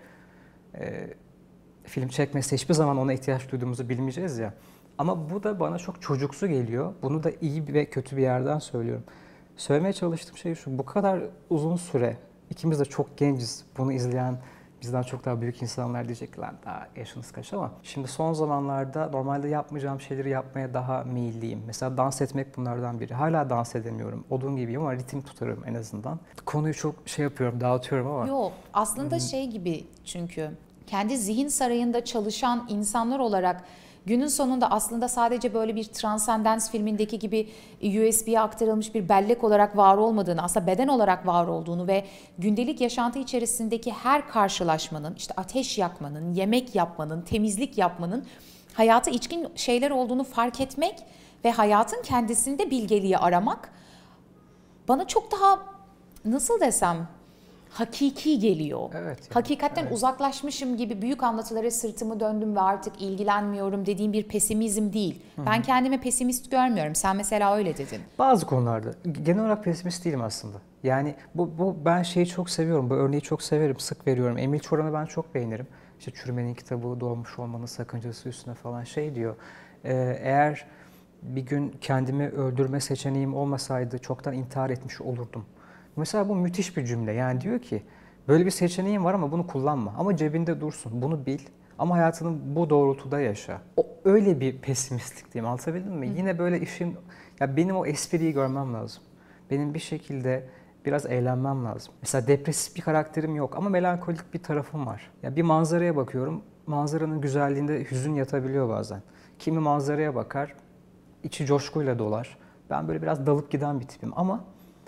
film çekmesi hiçbir zaman ona ihtiyaç duyduğumuzu bilmeyeceğiz ya. Ama bu da bana çok çocuksu geliyor. Bunu da iyi ve kötü bir yerden söylüyorum. Söylemeye çalıştığım şey şu: bu kadar uzun süre, ikimiz de çok genciz, bunu izleyen bizden çok daha büyük insanlar diyecekler daha yaşınız kaç ama şimdi son zamanlarda normalde yapmayacağım şeyleri yapmaya daha meyilliyim. Mesela dans etmek bunlardan biri. Hala dans edemiyorum. Odun gibiyim ama ritim tutarım en azından. Konuyu çok şey yapıyorum, dağıtıyorum ama. Yok, aslında şey gibi, çünkü kendi zihin sarayında çalışan insanlar olarak günün sonunda aslında sadece böyle bir Transcendence filmindeki gibi USB'ye aktarılmış bir bellek olarak var olmadığını, aslında beden olarak var olduğunu ve gündelik yaşantı içerisindeki her karşılaşmanın, işte ateş yakmanın, yemek yapmanın, temizlik yapmanın hayata içkin şeyler olduğunu fark etmek ve hayatın kendisinde bilgeliği aramak bana çok daha, nasıl desem, hakiki geliyor. Evet, yani, Hakikatten evet. Uzaklaşmışım gibi büyük anlatılara sırtımı döndüm ve artık ilgilenmiyorum dediğim bir pesimizm değil. Ben kendimi pesimist görmüyorum. Sen mesela öyle dedin. Bazı konularda. Genel olarak pesimist değilim aslında. Yani ben şeyi çok seviyorum. Bu örneği çok severim. Sık veriyorum. Emil Çoran'ı ben çok beğenirim. İşte Çürümenin kitabı, Doğmuş Olmanın Sakıncası üstüne falan şey diyor. Eğer bir gün kendimi öldürme seçeneğim olmasaydı çoktan intihar etmiş olurdum. Mesela bu müthiş bir cümle. Yani diyor ki böyle bir seçeneğin var ama bunu kullanma. Ama cebinde dursun. Bunu bil. Ama hayatını bu doğrultuda yaşa. Öyle bir pesimistlik diyeyim. Anlatabildim mi? Yine böyle işin... Ya benim o espriyi görmem lazım. Benim bir şekilde biraz eğlenmem lazım. Mesela depresif bir karakterim yok ama melankolik bir tarafım var. Ya bir manzaraya bakıyorum. Manzaranın güzelliğinde hüzün yatabiliyor bazen. Kimi manzaraya bakar, içi coşkuyla dolar. Ben böyle biraz dalıp giden bir tipim ama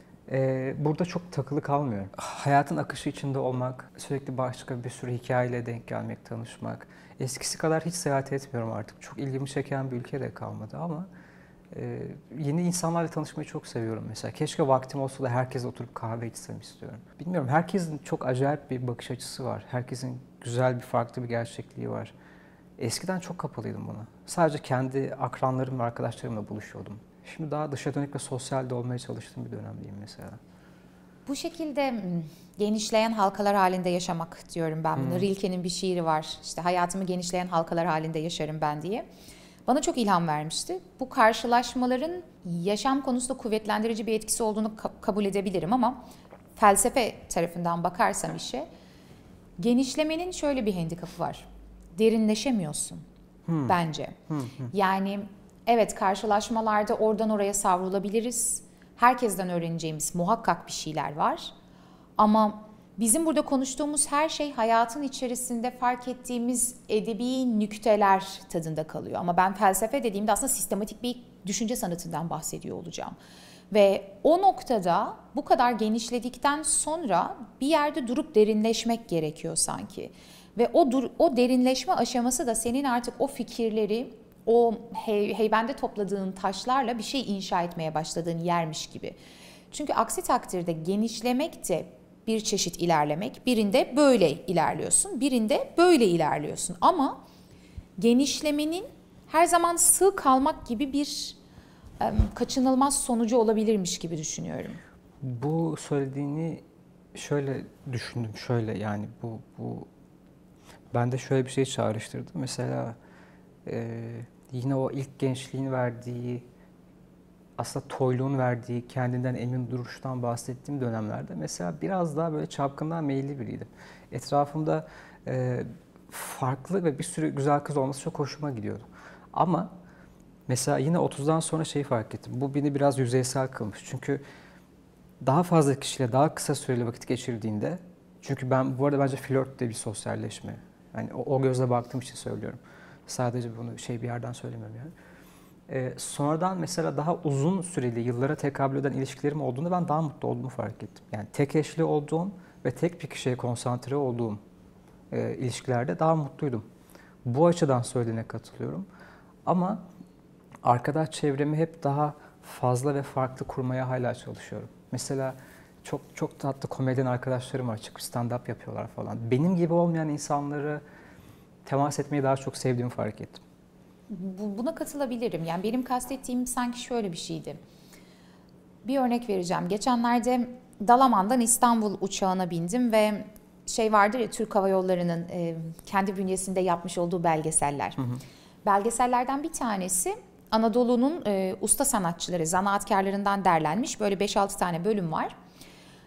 burada çok takılı kalmıyorum. Hayatın akışı içinde olmak, sürekli başka bir sürü hikayeyle denk gelmek, tanışmak. Eskisi kadar hiç seyahat etmiyorum artık. Çok ilgimi çeken bir ülke de kalmadı ama yeni insanlarla tanışmayı çok seviyorum mesela. Keşke vaktim olsa da herkesle oturup kahve içsem istiyorum. Bilmiyorum, herkesin çok acayip bir bakış açısı var. Herkesin güzel bir, farklı bir gerçekliği var. Eskiden çok kapalıydım buna. Sadece kendi akranlarım ve arkadaşlarımla buluşuyordum. Şimdi daha dışa dönük ve sosyal de olmaya çalıştığım bir dönemdeyim mesela. Bu şekilde genişleyen halkalar halinde yaşamak diyorum ben buna. Rilke'nin bir şiiri var. İşte hayatımı genişleyen halkalar halinde yaşarım ben diye. Bana çok ilham vermişti. Bu karşılaşmaların yaşam konusunda kuvvetlendirici bir etkisi olduğunu kabul edebilirim ama felsefe tarafından bakarsam işe, genişlemenin şöyle bir handikapı var. Derinleşemiyorsun bence. Yani evet, karşılaşmalarda oradan oraya savrulabiliriz. Herkesten öğreneceğimiz muhakkak bir şeyler var. Ama bizim burada konuştuğumuz her şey hayatın içerisinde fark ettiğimiz edebi nükteler tadında kalıyor. Ama ben felsefe dediğimde aslında sistematik bir düşünce sanatından bahsediyor olacağım. Ve o noktada bu kadar genişledikten sonra bir yerde durup derinleşmek gerekiyor sanki. Ve o derinleşme aşaması da senin artık o fikirleri, o heybende topladığın taşlarla bir şey inşa etmeye başladığın yermiş gibi. Çünkü aksi takdirde genişlemek de bir çeşit ilerlemek. Birinde böyle ilerliyorsun, birinde böyle ilerliyorsun. Ama genişlemenin her zaman sığ kalmak gibi bir kaçınılmaz sonucu olabilirmiş gibi düşünüyorum. Bu söylediğini şöyle düşündüm, şöyle yani bu bende şöyle bir şey çağrıştırdı. Mesela yine o ilk gençliğin verdiği, aslında toyluğun verdiği kendinden emin duruştan bahsettiğim dönemlerde mesela biraz daha böyle çapkınlığa meyilli biriydim. Etrafımda farklı ve bir sürü güzel kız olması çok hoşuma gidiyordu. Ama mesela yine 30'dan sonra şeyi fark ettim. Bu beni biraz yüzeysel kılmış. Çünkü daha fazla kişiyle daha kısa süreli vakit geçirdiğinde, çünkü ben bu arada bence flört de bir sosyalleşme. Yani o gözle baktığım için söylüyorum. Sadece bunu bir yerden söylemiyorum yani. Sonradan mesela daha uzun süreli, yıllara tekabül eden ilişkilerim olduğunda ben daha mutlu olduğumu fark ettim. Yani tek eşli olduğum ve tek bir kişiye konsantre olduğum ilişkilerde daha mutluydum. Bu açıdan söylediğine katılıyorum. Ama arkadaş çevremi hep daha fazla ve farklı kurmaya hala çalışıyorum. Mesela çok tatlı komedyen arkadaşlarım var, çıkıp stand-up yapıyorlar falan. Benim gibi olmayan insanları temas etmeyi daha çok sevdiğimi fark ettim. Buna katılabilirim. Yani benim kastettiğim sanki şöyle bir şeydi. Bir örnek vereceğim. Geçenlerde Dalaman'dan İstanbul uçağına bindim ve vardır ya, Türk Hava Yolları'nın kendi bünyesinde yapmış olduğu belgeseller. Belgesellerden bir tanesi Anadolu'nun usta sanatçıları, zanaatkarlarından derlenmiş böyle 5-6 tane bölüm var.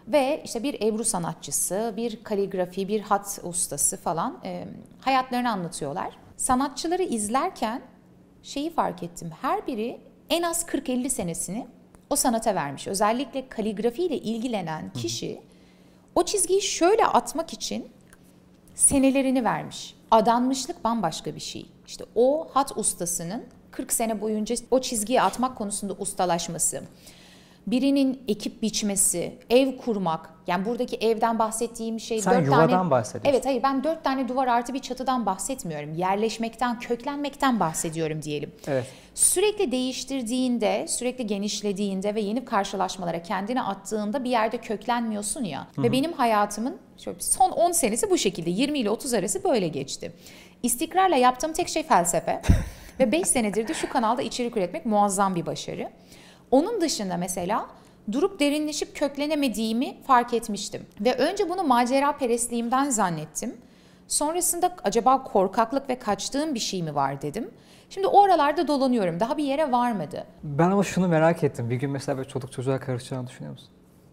Ve işte bir Ebru sanatçısı, bir kaligrafi, bir hat ustası falan hayatlarını anlatıyorlar. Sanatçıları izlerken şeyi fark ettim. Her biri en az 40-50 senesini o sanata vermiş. Özellikle kaligrafiyle ilgilenen kişi o çizgiyi şöyle atmak için senelerini vermiş. Adanmışlık bambaşka bir şey. İşte o hat ustasının 40 sene boyunca o çizgiyi atmak konusunda ustalaşması, birinin ekip biçmesi, ev kurmak, yani buradaki evden bahsettiğim şey Sen 4 yuvadan tane... bahsediyorsun. Evet, hayır, ben 4 tane duvar artı bir çatıdan bahsetmiyorum. Yerleşmekten, köklenmekten bahsediyorum diyelim. Evet. Sürekli değiştirdiğinde, sürekli genişlediğinde ve yeni karşılaşmalara kendini attığında bir yerde köklenmiyorsun ya. Ve benim hayatımın şöyle son 10 senesi bu şekilde, 20 ile 30 arası böyle geçti. İstikrarla yaptığım tek şey felsefe. Ve 5 senedir de şu kanalda içerik üretmek muazzam bir başarı. Onun dışında mesela durup derinleşip köklenemediğimi fark etmiştim. Ve önce bunu macera perestliğimden zannettim. Sonrasında acaba korkaklık ve kaçtığım bir şey mi var dedim. Şimdi o aralarda dolanıyorum. Daha bir yere varmadı. Ben ama şunu merak ettim. Bir gün mesela böyle çoluk çocuğa karışacağını düşünüyor musun?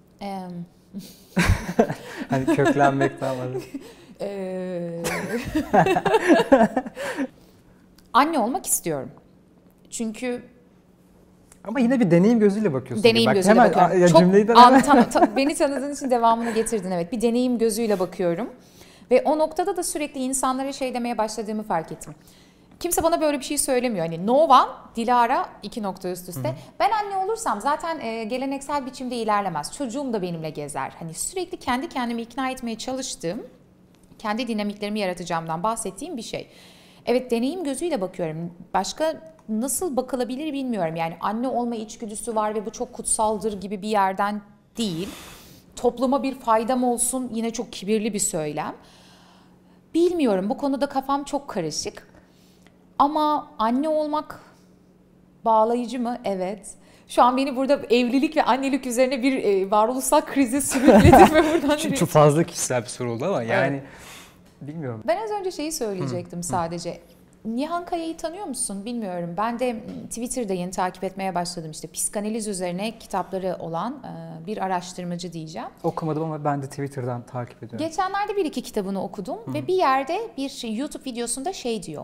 Hani köklenmekten var. Anne olmak istiyorum. Çünkü Ama yine bir deneyim gözüyle bakıyorsun. deneyim Bak, gözüyle hemen, bakıyorum. ya Çok cümleyden hemen- beni tanıdığın için devamını getirdin, evet. Bir deneyim gözüyle bakıyorum. Ve o noktada da sürekli insanlara şey demeye başladığımı fark ettim. Kimse bana böyle bir şey söylemiyor. Hani no one, Dilara 2 nokta üst üste. Ben anne olursam zaten geleneksel biçimde ilerlemez. Çocuğum da benimle gezer. Hani sürekli kendi kendimi ikna etmeye çalıştığım, kendi dinamiklerimi yaratacağımdan bahsettiğim bir şey. Evet, deneyim gözüyle bakıyorum. Başka nasıl bakılabilir bilmiyorum. Yani anne olma içgüdüsü var ve bu çok kutsaldır gibi bir yerden değil. Topluma bir faydam olsun, yine çok kibirli bir söylem. Bilmiyorum, bu konuda kafam çok karışık. Ama anne olmak bağlayıcı mı? Evet. Şu an beni burada evlilik ve annelik üzerine bir varoluşsal krize sürükledin ve buradan Çok fazla kişisel bir soru oldu ama yani bilmiyorum. Ben az önce şeyi söyleyecektim sadece. Nihan Kaya'yı tanıyor musun bilmiyorum. Ben de Twitter'da yeni takip etmeye başladım. İşte psikanaliz üzerine kitapları olan bir araştırmacı diyeceğim. Okumadım ama ben de Twitter'dan takip ediyorum. Geçenlerde 1-2 kitabını okudum ve bir yerde bir YouTube videosunda şey diyor.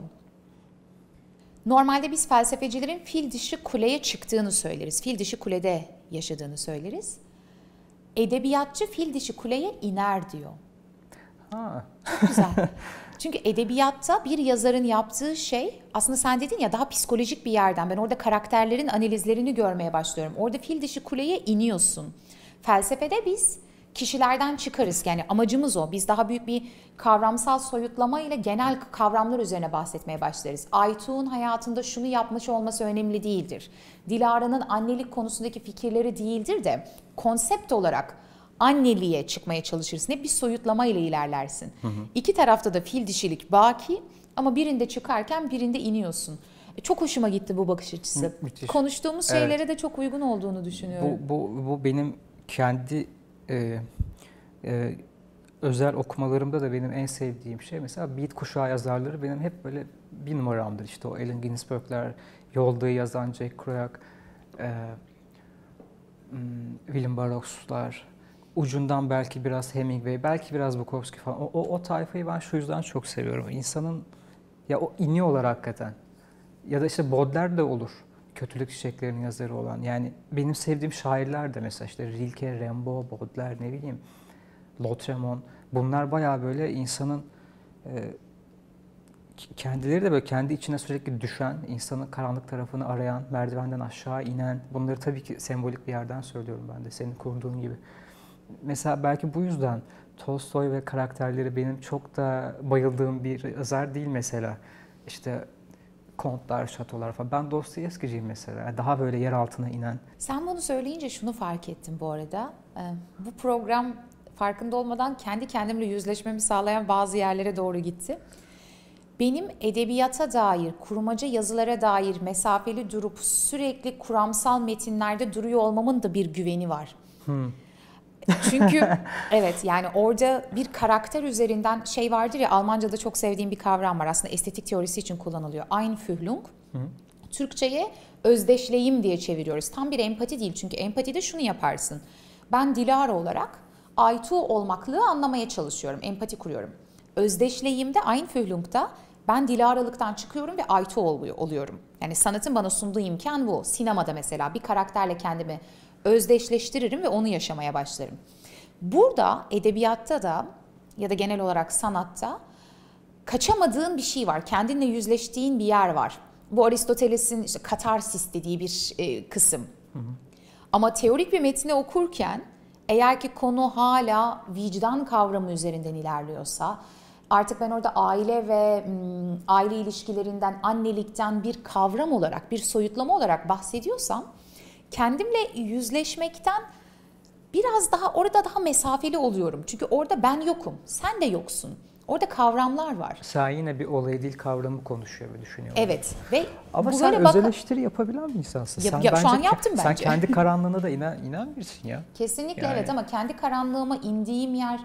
Normalde biz felsefecilerin fil dişi kuleye çıktığını söyleriz. Fil dişi kulede yaşadığını söyleriz. Edebiyatçı fil dişi kuleye iner diyor. Ha. Çok güzel. Çünkü edebiyatta bir yazarın yaptığı şey aslında sen dedin ya daha psikolojik bir yerden. Ben orada karakterlerin analizlerini görmeye başlıyorum. Orada fil dişi kuleye iniyorsun. Felsefede biz kişilerden çıkarız. Yani amacımız o. Biz daha büyük bir kavramsal soyutlama ile genel kavramlar üzerine bahsetmeye başlarız. Aytuğ'un hayatında şunu yapmış olması önemli değildir. Dilara'nın annelik konusundaki fikirleri değildir de konsept olarak anneliğe çıkmaya çalışırsın. Hep bir soyutlama ile ilerlersin. İki tarafta da fil dişilik baki ama birinde çıkarken birinde iniyorsun. Çok hoşuma gitti bu bakış açısı. Müthiş. Konuştuğumuz şeylere de çok uygun olduğunu düşünüyorum. Bu benim kendi özel okumalarımda da benim en sevdiğim şey. Mesela Beat kuşağı yazarları benim hep böyle bir numaramdır. İşte o Allen Ginsberg'ler, Yolda'yı yazan Jack Kerouac, William Burroughs'lar, ucundan belki biraz Hemingway, belki biraz Bukowski falan. O tayfayı ben şu yüzden çok seviyorum. İnsanın ya o iniyorlar hakikaten. Ya da işte Baudelaire de olur. Kötülük Çiçeklerinin yazarı olan. Yani benim sevdiğim şairler de mesela işte Rilke, Rimbaud, Baudelaire, ne bileyim Lautréamont. Bunlar bayağı böyle insanın kendileri de böyle kendi içine sürekli düşen, insanın karanlık tarafını arayan, merdivenden aşağı inen. Bunları tabii ki sembolik bir yerden söylüyorum ben de senin kurduğun gibi. Mesela belki bu yüzden Tolstoy ve karakterleri benim çok da bayıldığım bir yazar değil mesela. İşte kontlar, şatolar falan. Ben Dostoyevski'ciyim mesela. Daha böyle yer altına inen. Sen bunu söyleyince şunu fark ettim bu arada. Bu program farkında olmadan kendi kendimle yüzleşmemi sağlayan bazı yerlere doğru gitti. Benim edebiyata dair, kurmaca yazılara dair mesafeli durup sürekli kuramsal metinlerde duruyor olmamın da bir güveni var. Çünkü evet, yani orada bir karakter üzerinden şey vardır ya, Almanca'da çok sevdiğim bir kavram var, aslında estetik teorisi için kullanılıyor. Einfühlung. Türkçe'ye özdeşleyim diye çeviriyoruz. Tam bir empati değil, çünkü empatide şunu yaparsın. Ben Dilara olarak I too olmaklığı anlamaya çalışıyorum, empati kuruyorum. Özdeşleyimde Einfühlung'da ben Dilara'lıktan çıkıyorum ve I too oluyorum. Yani sanatın bana sunduğu imkan bu. Sinemada mesela bir karakterle kendimi özdeşleştiririm ve onu yaşamaya başlarım. Burada edebiyatta da ya da genel olarak sanatta kaçamadığın bir şey var. Kendinle yüzleştiğin bir yer var. Bu Aristoteles'in işte katarsis dediği bir kısım. Ama teorik bir metni okurken eğer ki konu hala vicdan kavramı üzerinden ilerliyorsa, artık ben orada aile ve aile ilişkilerinden, annelikten bir kavram olarak, bir soyutlama olarak bahsediyorsam, kendimle yüzleşmekten biraz daha orada daha mesafeli oluyorum. Çünkü orada ben yokum, sen de yoksun. Orada kavramlar var. Sen yine bir olay değil kavramı konuşuyor ve düşünüyor. Evet. Ve ama bu sen böyle öz eleştiri yapabilen bir insansın. Sen şu an yaptım bence. Sen kendi karanlığına da inan birisin ya. Kesinlikle yani. Evet, ama kendi karanlığıma indiğim yer,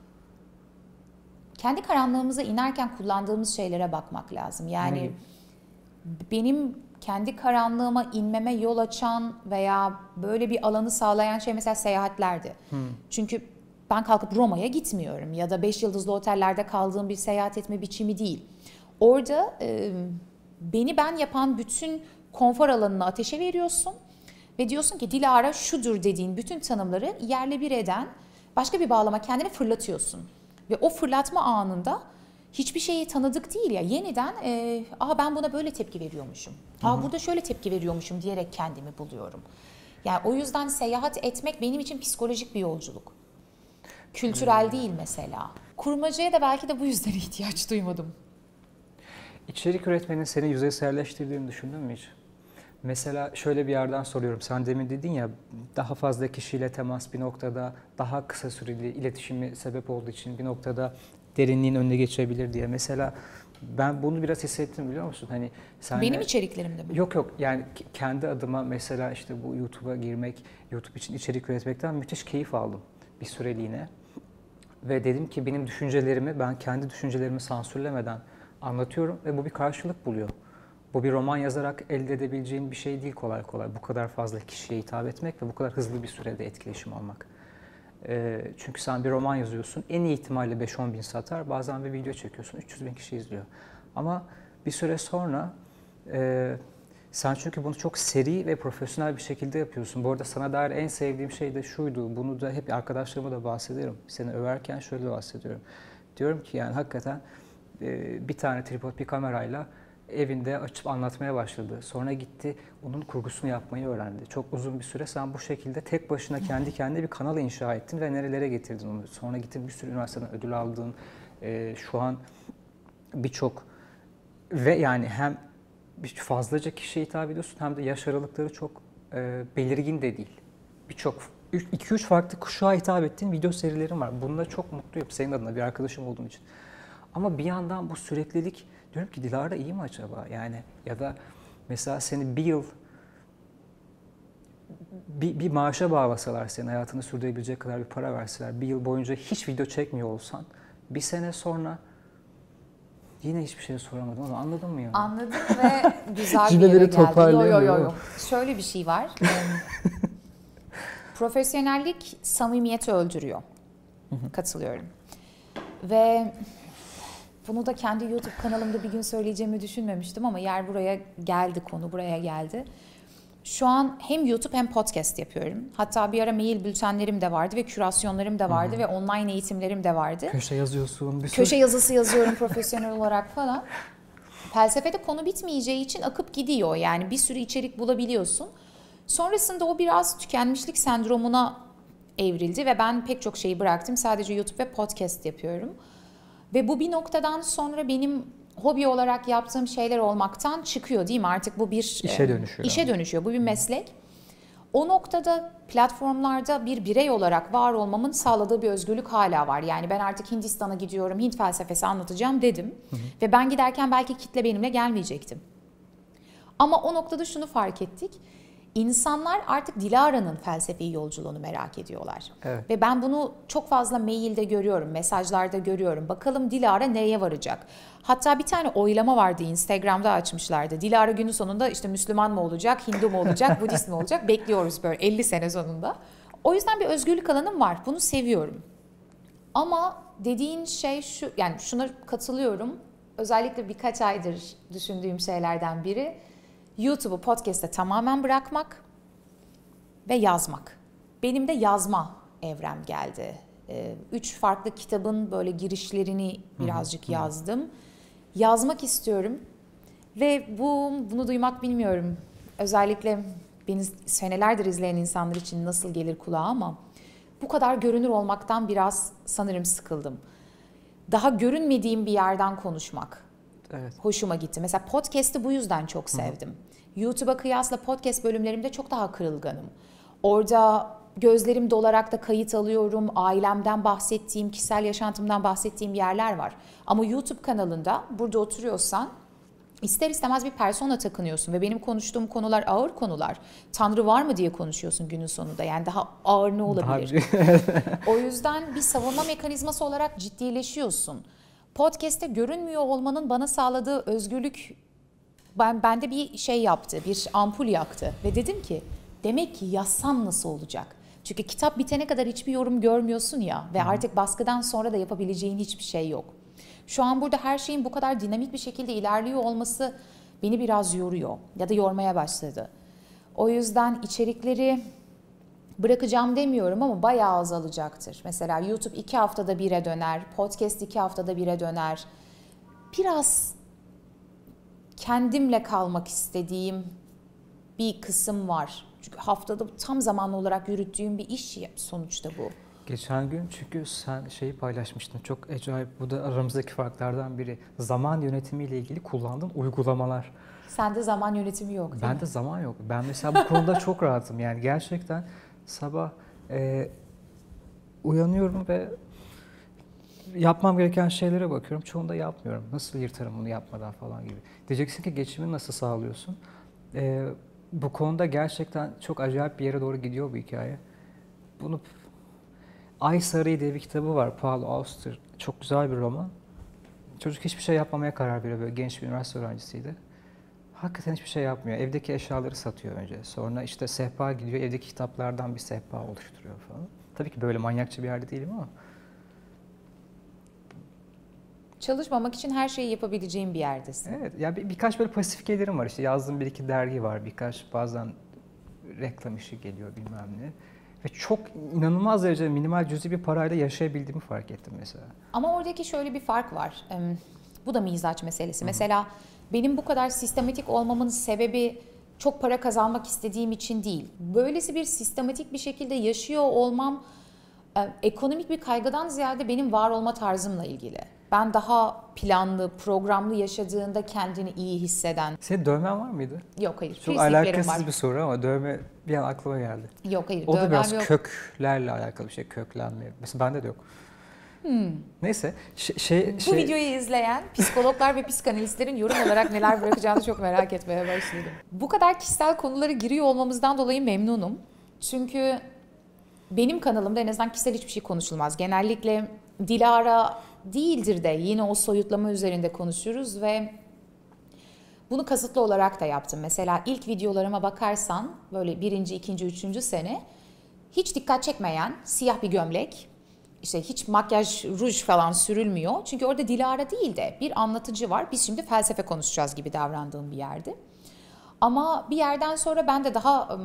kendi karanlığımıza inerken kullandığımız şeylere bakmak lazım. Yani benim kendi karanlığıma inmeme yol açan veya böyle bir alanı sağlayan şey mesela seyahatlerdi. Çünkü ben kalkıp Roma'ya gitmiyorum ya da 5 yıldızlı otellerde kaldığım bir seyahat etme biçimi değil. Orada beni ben yapan bütün konfor alanını ateşe veriyorsun ve diyorsun ki Dilara şudur dediğin bütün tanımları yerle bir eden başka bir bağlama kendini fırlatıyorsun. Ve o fırlatma anında hiçbir şeyi tanıdık değil ya, yeniden ben buna böyle tepki veriyormuşum. Burada şöyle tepki veriyormuşum diyerek kendimi buluyorum. Yani o yüzden seyahat etmek benim için psikolojik bir yolculuk. Kültürel değil mesela. Kurmacaya da belki de bu yüzden ihtiyaç duymadım. İçerik üretmenin seni yüzeyselleştirdiğini düşündün mü hiç? Mesela şöyle bir yerden soruyorum. Sen demin dedin ya, daha fazla kişiyle temas bir noktada daha kısa süreli iletişimi sebep olduğu için bir noktada derinliğin önüne geçebilir diye. Mesela ben bunu biraz hissettim, biliyor musun? Hani Benim içeriklerimde mi? Yok yani kendi adıma mesela işte bu YouTube'a girmek, YouTube için içerik üretmekten müthiş keyif aldım bir süreliğine. Ve dedim ki benim düşüncelerimi ben kendi düşüncelerimi sansürlemeden anlatıyorum ve bu bir karşılık buluyor. Bu bir roman yazarak elde edebileceğin bir şey değil kolay kolay. Bu kadar fazla kişiye hitap etmek ve bu kadar hızlı bir sürede etkileşim almak. Çünkü sen bir roman yazıyorsun, en iyi ihtimalle 5-10 bin satar, bazen bir video çekiyorsun, 300 bin kişi izliyor. Ama bir süre sonra sen çünkü bunu çok seri ve profesyonel bir şekilde yapıyorsun. Bu arada sana dair en sevdiğim şey de şuydu, bunu da hep arkadaşlarıma da bahsederim. Seni överken şöyle bahsediyorum. Diyorum ki yani hakikaten bir tane tripod bir kamerayla evinde açıp anlatmaya başladı. Sonra gitti onun kurgusunu yapmayı öğrendi. Çok uzun bir süre sen bu şekilde tek başına kendi kendine bir kanal inşa ettin ve nerelere getirdin onu. Sonra gittin bir sürü üniversiteden ödül aldın. Şu an birçok ve yani hem fazlaca kişiye hitap ediyorsun hem de yaş aralıkları çok belirgin de değil. Birçok 2-3 farklı kuşağa hitap ettiğin video serilerim var. Bununla çok mutluyum senin adına, bir arkadaşım olduğun için. Ama bir yandan bu süreklilik, diyorum ki Dilara iyi mi acaba? Yani ya da mesela seni bir yıl bir maaşa bağlasalar, senin hayatını sürdürebilecek kadar bir para verseler, bir yıl boyunca hiç video çekmiyor olsan, bir sene sonra yine hiçbir şey soramadım ama anladın mı ya? Anladım ve güzel bir yere geldi. Yo. Şöyle bir şey var. Profesyonellik samimiyeti öldürüyor. Katılıyorum. Ve bunu da kendi YouTube kanalımda bir gün söyleyeceğimi düşünmemiştim ama yer buraya geldi, konu buraya geldi. Şu an hem YouTube hem podcast yapıyorum. Hatta bir ara mail bültenlerim de vardı ve kürasyonlarım da vardı ve online eğitimlerim de vardı. Köşe yazıyorsun. Köşe yazısı yazıyorum profesyonel olarak falan. Felsefede konu bitmeyeceği için akıp gidiyor. Yani bir sürü içerik bulabiliyorsun. Sonrasında o biraz tükenmişlik sendromuna evrildi ve ben pek çok şeyi bıraktım. Sadece YouTube ve podcast yapıyorum. Ve bu bir noktadan sonra benim hobi olarak yaptığım şeyler olmaktan çıkıyor, değil mi? Artık bu bir işe dönüşüyor. İşe dönüşüyor. Bu bir meslek. O noktada platformlarda bir birey olarak var olmamın sağladığı bir özgürlük hala var. Yani ben artık Hindistan'a gidiyorum, Hint felsefesi anlatacağım dedim. Ve ben giderken belki kitle benimle gelmeyecektim. Ama o noktada şunu fark ettik. İnsanlar artık Dilara'nın felsefi yolculuğunu merak ediyorlar. Evet. Ve ben bunu çok fazla mailde görüyorum, mesajlarda görüyorum. Bakalım Dilara neye varacak? Hatta bir tane oylama vardı, Instagram'da açmışlardı. Dilara günün sonunda işte Müslüman mı olacak, Hindu mu olacak, Budist mi olacak? Bekliyoruz böyle 50 sene sonunda. O yüzden bir özgürlük alanım var. Bunu seviyorum. Ama dediğin şey şu, yani şuna katılıyorum. Özellikle birkaç aydır düşündüğüm şeylerden biri YouTube'u, podcast'ı tamamen bırakmak ve yazmak. Benim de yazma evrem geldi. 3 farklı kitabın böyle girişlerini birazcık yazdım. Yazmak istiyorum ve bunu duymak bilmiyorum. Özellikle beni senelerdir izleyen insanlar için nasıl gelir kulağa ama bu kadar görünür olmaktan biraz sanırım sıkıldım. Daha görünmediğim bir yerden konuşmak hoşuma gitti. Mesela podcast'ı bu yüzden çok sevdim. YouTube'a kıyasla podcast bölümlerimde çok daha kırılganım. Orada gözlerim dolarak da kayıt alıyorum. Ailemden bahsettiğim, kişisel yaşantımdan bahsettiğim yerler var. Ama YouTube kanalında burada oturuyorsan İster istemez bir persona takınıyorsun ve benim konuştuğum konular ağır konular. Tanrı var mı diye konuşuyorsun günün sonunda. Yani daha ağır ne olabilir? O yüzden bir savunma mekanizması olarak ciddileşiyorsun. Podcast'te görünmüyor olmanın bana sağladığı özgürlük bende bir şey yaptı, bir ampul yaktı. Ve dedim ki demek ki yazsam nasıl olacak? Çünkü kitap bitene kadar hiçbir yorum görmüyorsun ya ve artık baskıdan sonra da yapabileceğin hiçbir şey yok. Şu an burada her şeyin bu kadar dinamik bir şekilde ilerliyor olması beni biraz yoruyor ya da yormaya başladı. O yüzden içerikleri bırakacağım demiyorum ama bayağı azalacaktır. Mesela YouTube 2 haftada 1'e döner, podcast 2 haftada 1'e döner. Biraz kendimle kalmak istediğim bir kısım var. Çünkü haftada tam zamanlı olarak yürüttüğüm bir iş sonuçta bu. Geçen gün çünkü sen şeyi paylaşmıştın. Çok acayip. Bu da aramızdaki farklardan biri. Zaman yönetimiyle ilgili kullandığın uygulamalar. Sende zaman yönetimi yok değil mi? Bende zaman yok. Ben mesela bu konuda çok rahatım. Yani gerçekten sabah uyanıyorum ve yapmam gereken şeylere bakıyorum. Çoğunda yapmıyorum. Nasıl yırtarım bunu yapmadan falan gibi. Diyeceksin ki geçimini nasıl sağlıyorsun? Bu konuda gerçekten çok acayip bir yere doğru gidiyor bu hikaye. Bunu Ay Sarıyı diye bir kitabı var. Paul Auster. Çok güzel bir roman. Çocuk hiçbir şey yapmamaya karar veriyor. Böyle genç bir üniversite öğrencisiydi. Hakikaten hiçbir şey yapmıyor. Evdeki eşyaları satıyor önce. Sonra işte sehpa gidiyor. Evdeki kitaplardan bir sehpa oluşturuyor falan. Tabii ki böyle manyakça bir yerde değilim ama. Çalışmamak için her şeyi yapabileceğim bir yerdesin. Evet. Ya birkaç böyle pasif gelirim var. İşte yazdığım bir iki dergi var. Birkaç bazen reklam işi geliyor bilmem ne. Ve çok inanılmaz derecede minimal cüzi bir parayla yaşayabildiğimi fark ettim mesela. Ama oradaki şöyle bir fark var. Bu da mizaç meselesi. Mesela benim bu kadar sistematik olmamın sebebi çok para kazanmak istediğim için değil. Böylesi bir sistematik bir şekilde yaşıyor olmam ekonomik bir kaygıdan ziyade benim var olma tarzımla ilgili. Ben daha planlı, programlı yaşadığında kendini iyi hisseden... Senin dövmen var mıydı? Yok hayır. Çok alakasız bir soru ama dövme bir an aklıma geldi. Yok hayır. O da biraz yok. köklerle alakalı bir şey, köklenme. Mesela bende de yok. Neyse. Bu videoyu izleyen psikologlar ve psikanalistlerin yorum olarak neler bırakacağını çok merak etmeye başladım. Bu kadar kişisel konulara giriyor olmamızdan dolayı memnunum. Çünkü benim kanalımda en azından kişisel hiçbir şey konuşulmaz. Genellikle Dilara değildir de yine o soyutlama üzerinde konuşuruz ve bunu kasıtlı olarak da yaptım. Mesela ilk videolarıma bakarsan böyle 1., 2., 3. sene hiç dikkat çekmeyen siyah bir gömlek, işte hiç makyaj, ruj falan sürülmüyor. Çünkü orada Dilara değil de bir anlatıcı var. Biz şimdi felsefe konuşacağız gibi davrandığım bir yerdi. Ama bir yerden sonra ben de daha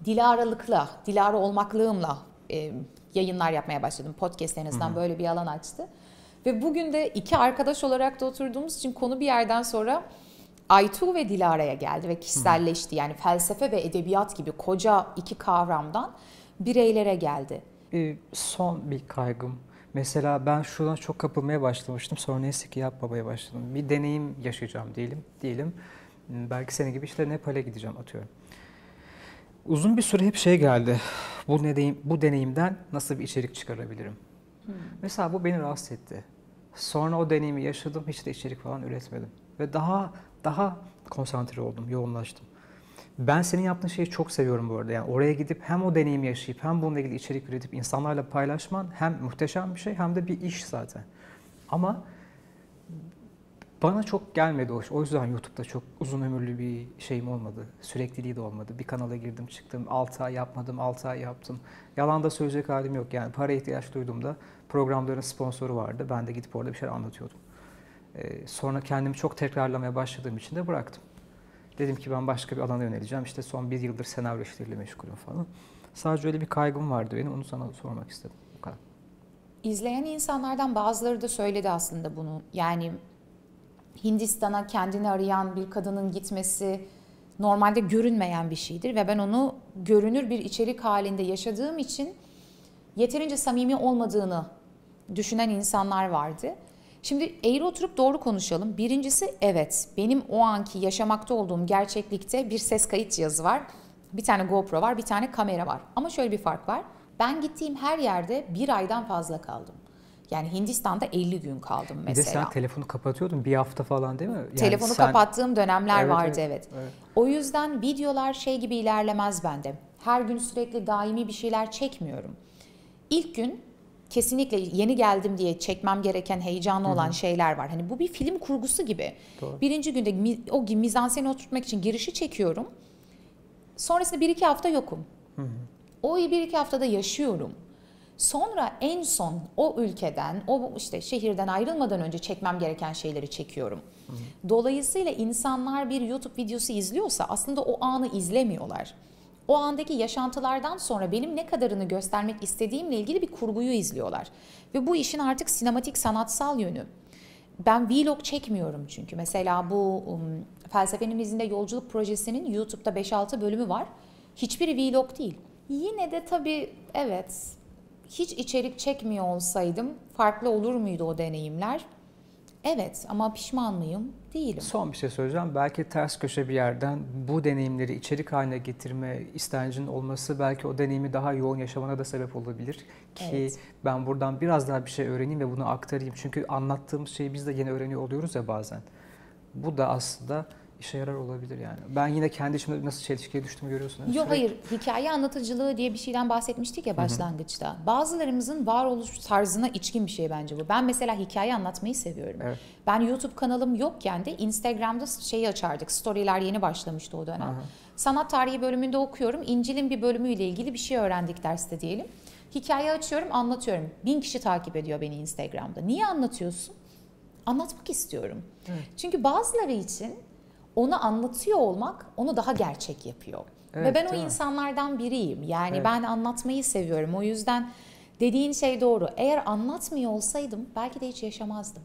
Dilara olmaklığımla yayınlar yapmaya başladım. Podcast en azından böyle bir alan açtı. Ve bugün de iki arkadaş olarak da oturduğumuz için konu bir yerden sonra Aytu ve Dilara'ya geldi ve kişiselleşti. Yani felsefe ve edebiyat gibi koca iki kavramdan bireylere geldi. Son bir kaygım. Mesela ben şuna çok kapılmaya başlamıştım. Sonra neyse ki yapmamaya başladım. Bir deneyim yaşayacağım diyelim. Belki senin gibi işte Nepal'e gideceğim atıyorum. Uzun bir süre hep şey geldi. Bu deneyimden nasıl bir içerik çıkarabilirim? Mesela bu beni rahatsız etti. Sonra o deneyimi yaşadım. Hiç de içerik falan üretmedim. Ve daha konsantre oldum, yoğunlaştım. Ben senin yaptığın şeyi çok seviyorum bu arada. Yani oraya gidip hem o deneyimi yaşayıp hem bununla ilgili içerik üretip insanlarla paylaşman hem muhteşem bir şey hem de bir iş zaten. Ama Bana çok gelmedi o. O yüzden YouTube'da çok uzun ömürlü bir şeyim olmadı. Sürekliliği de olmadı. Bir kanala girdim çıktım. 6 ay yapmadım, 6 ay yaptım. Yalan da söyleyecek halim yok. Yani para ihtiyaç duyduğumda programların sponsoru vardı. Ben de gidip orada bir şeyler anlatıyordum. Sonra kendimi çok tekrarlamaya başladığım için de bıraktım. Dedim ki ben başka bir alana yöneleceğim. İşte son 1 yıldır senaryo işleriyle meşgulüm falan. Sadece öyle bir kaygım vardı benim. Onu sana sormak istedim. Bu kadar. İzleyen insanlardan bazıları da söyledi aslında bunu. Yani Hindistan'a kendini arayan bir kadının gitmesi normalde görünmeyen bir şeydir ve ben onu görünür bir içerik halinde yaşadığım için yeterince samimi olmadığını düşünen insanlar vardı. Şimdi eğri oturup doğru konuşalım. Birincisi, evet, benim o anki yaşamakta olduğum gerçeklikte bir ses kayıt cihazı var. Bir tane GoPro var, bir tane kamera var. Ama şöyle bir fark var. Ben gittiğim her yerde 1 aydan fazla kaldım. Yani Hindistan'da 50 gün kaldım mesela. Bir de sen telefonu kapatıyordun 1 hafta falan değil mi? Yani Telefonu kapattığım dönemler Evet, vardı, evet. evet. O yüzden videolar şey gibi ilerlemez bende. Her gün sürekli daimi bir şeyler çekmiyorum. İlk gün kesinlikle yeni geldim diye çekmem gereken heyecanlı olan şeyler var. Hani bu bir film kurgusu gibi. Doğru. Birinci günde o mizanseni oturtmak için girişi çekiyorum. Sonrasında 1-2 hafta yokum. O 1-2 haftada yaşıyorum. Sonra en son o ülkeden, o işte şehirden ayrılmadan önce çekmem gereken şeyleri çekiyorum. Dolayısıyla insanlar bir YouTube videosu izliyorsa aslında o anı izlemiyorlar. O andaki yaşantılardan sonra benim ne kadarını göstermek istediğimle ilgili bir kurguyu izliyorlar. Ve bu işin artık sinematik, sanatsal yönü. Ben vlog çekmiyorum çünkü. Mesela bu Felsefenin İzinde Yolculuk projesinin YouTube'da 5-6 bölümü var. Hiçbiri vlog değil. Yine de tabii evet, hiç içerik çekmiyor olsaydım farklı olur muydu o deneyimler? Evet, ama pişman mıyım? Değilim. Son bir şey söyleyeceğim. Belki ters köşe bir yerden bu deneyimleri içerik haline getirme istencinin olması belki o deneyimi daha yoğun yaşamana da sebep olabilir. Ki Evet. ben buradan biraz daha bir şey öğreneyim ve bunu aktarayım. Çünkü anlattığımız şeyi biz de yeni öğreniyor oluyoruz ya bazen. Bu da aslında işe yarar olabilir yani. Ben yine kendi içimde nasıl çelişkiye düştüm görüyorsun. Yok Sürekli- hayır, hikaye anlatıcılığı diye bir şeyden bahsetmiştik ya başlangıçta. Bazılarımızın varoluş tarzına içkin bir şey bence bu. Ben mesela hikaye anlatmayı seviyorum. Evet. Ben YouTube kanalım yokken de Instagram'da şeyi açardık. Story'ler yeni başlamıştı o dönem. Aha. Sanat tarihi bölümünde okuyorum. İncil'in bir bölümüyle ilgili bir şey öğrendik derste diyelim. Hikaye açıyorum, anlatıyorum. 1000 kişi takip ediyor beni Instagram'da. Niye anlatıyorsun? Anlatmak istiyorum. Evet. Çünkü bazıları için onu anlatıyor olmak onu daha gerçek yapıyor. Evet, ve ben o değil mi? insanlardan biriyim. Yani Evet. ben anlatmayı seviyorum. O yüzden dediğin şey doğru. Eğer anlatmıyor olsaydım belki de hiç yaşamazdım.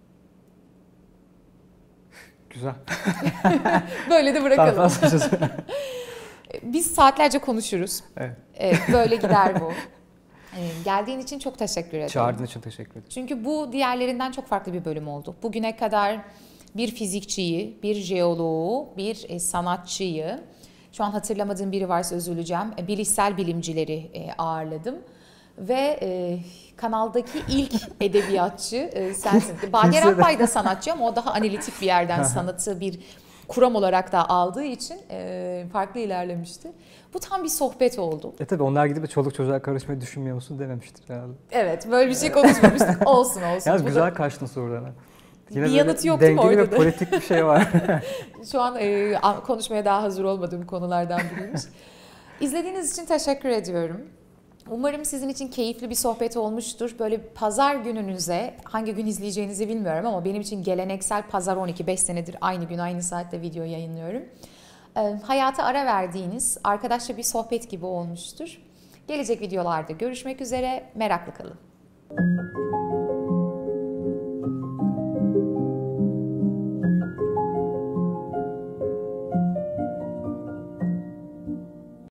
Güzel. Böyle de Daha bırakalım. fazla bir şey Biz saatlerce konuşuruz. Evet. Böyle gider bu. Geldiğin için çok teşekkür ederim. Çağırdığın için teşekkür ederim. Çünkü bu diğerlerinden çok farklı bir bölüm oldu. Bugüne kadar bir fizikçiyi, bir jeoloğu, bir sanatçıyı, şu an hatırlamadığım biri varsa üzüleceğim, bilişsel bilimcileri ağırladım. Ve kanaldaki ilk edebiyatçı sensin. Bager Akbay da sanatçı ama o daha analitik bir yerden sanatı bir kuram olarak da aldığı için farklı ilerlemişti. Bu tam bir sohbet oldu. Tabii onlar gidip de çoluk çocuğa karışmayı düşünmüyor musun dememiştir herhalde. Evet, böyle bir şey konuşmamıştık. Olsun. Yalnız Bu güzel da- kaçtın sorularına. Bir böyle yanıt yok değil mi dengeli orada ve da? politik bir şey var. Şu an konuşmaya daha hazır olmadığım konulardan biriymiş. İzlediğiniz için teşekkür ediyorum. Umarım sizin için keyifli bir sohbet olmuştur. Böyle pazar gününüze, hangi gün izleyeceğinizi bilmiyorum ama benim için geleneksel pazar 12, 5 senedir aynı gün aynı saatte video yayınlıyorum. Hayata ara verdiğiniz arkadaşça bir sohbet gibi olmuştur. Gelecek videolarda görüşmek üzere, meraklı kalın.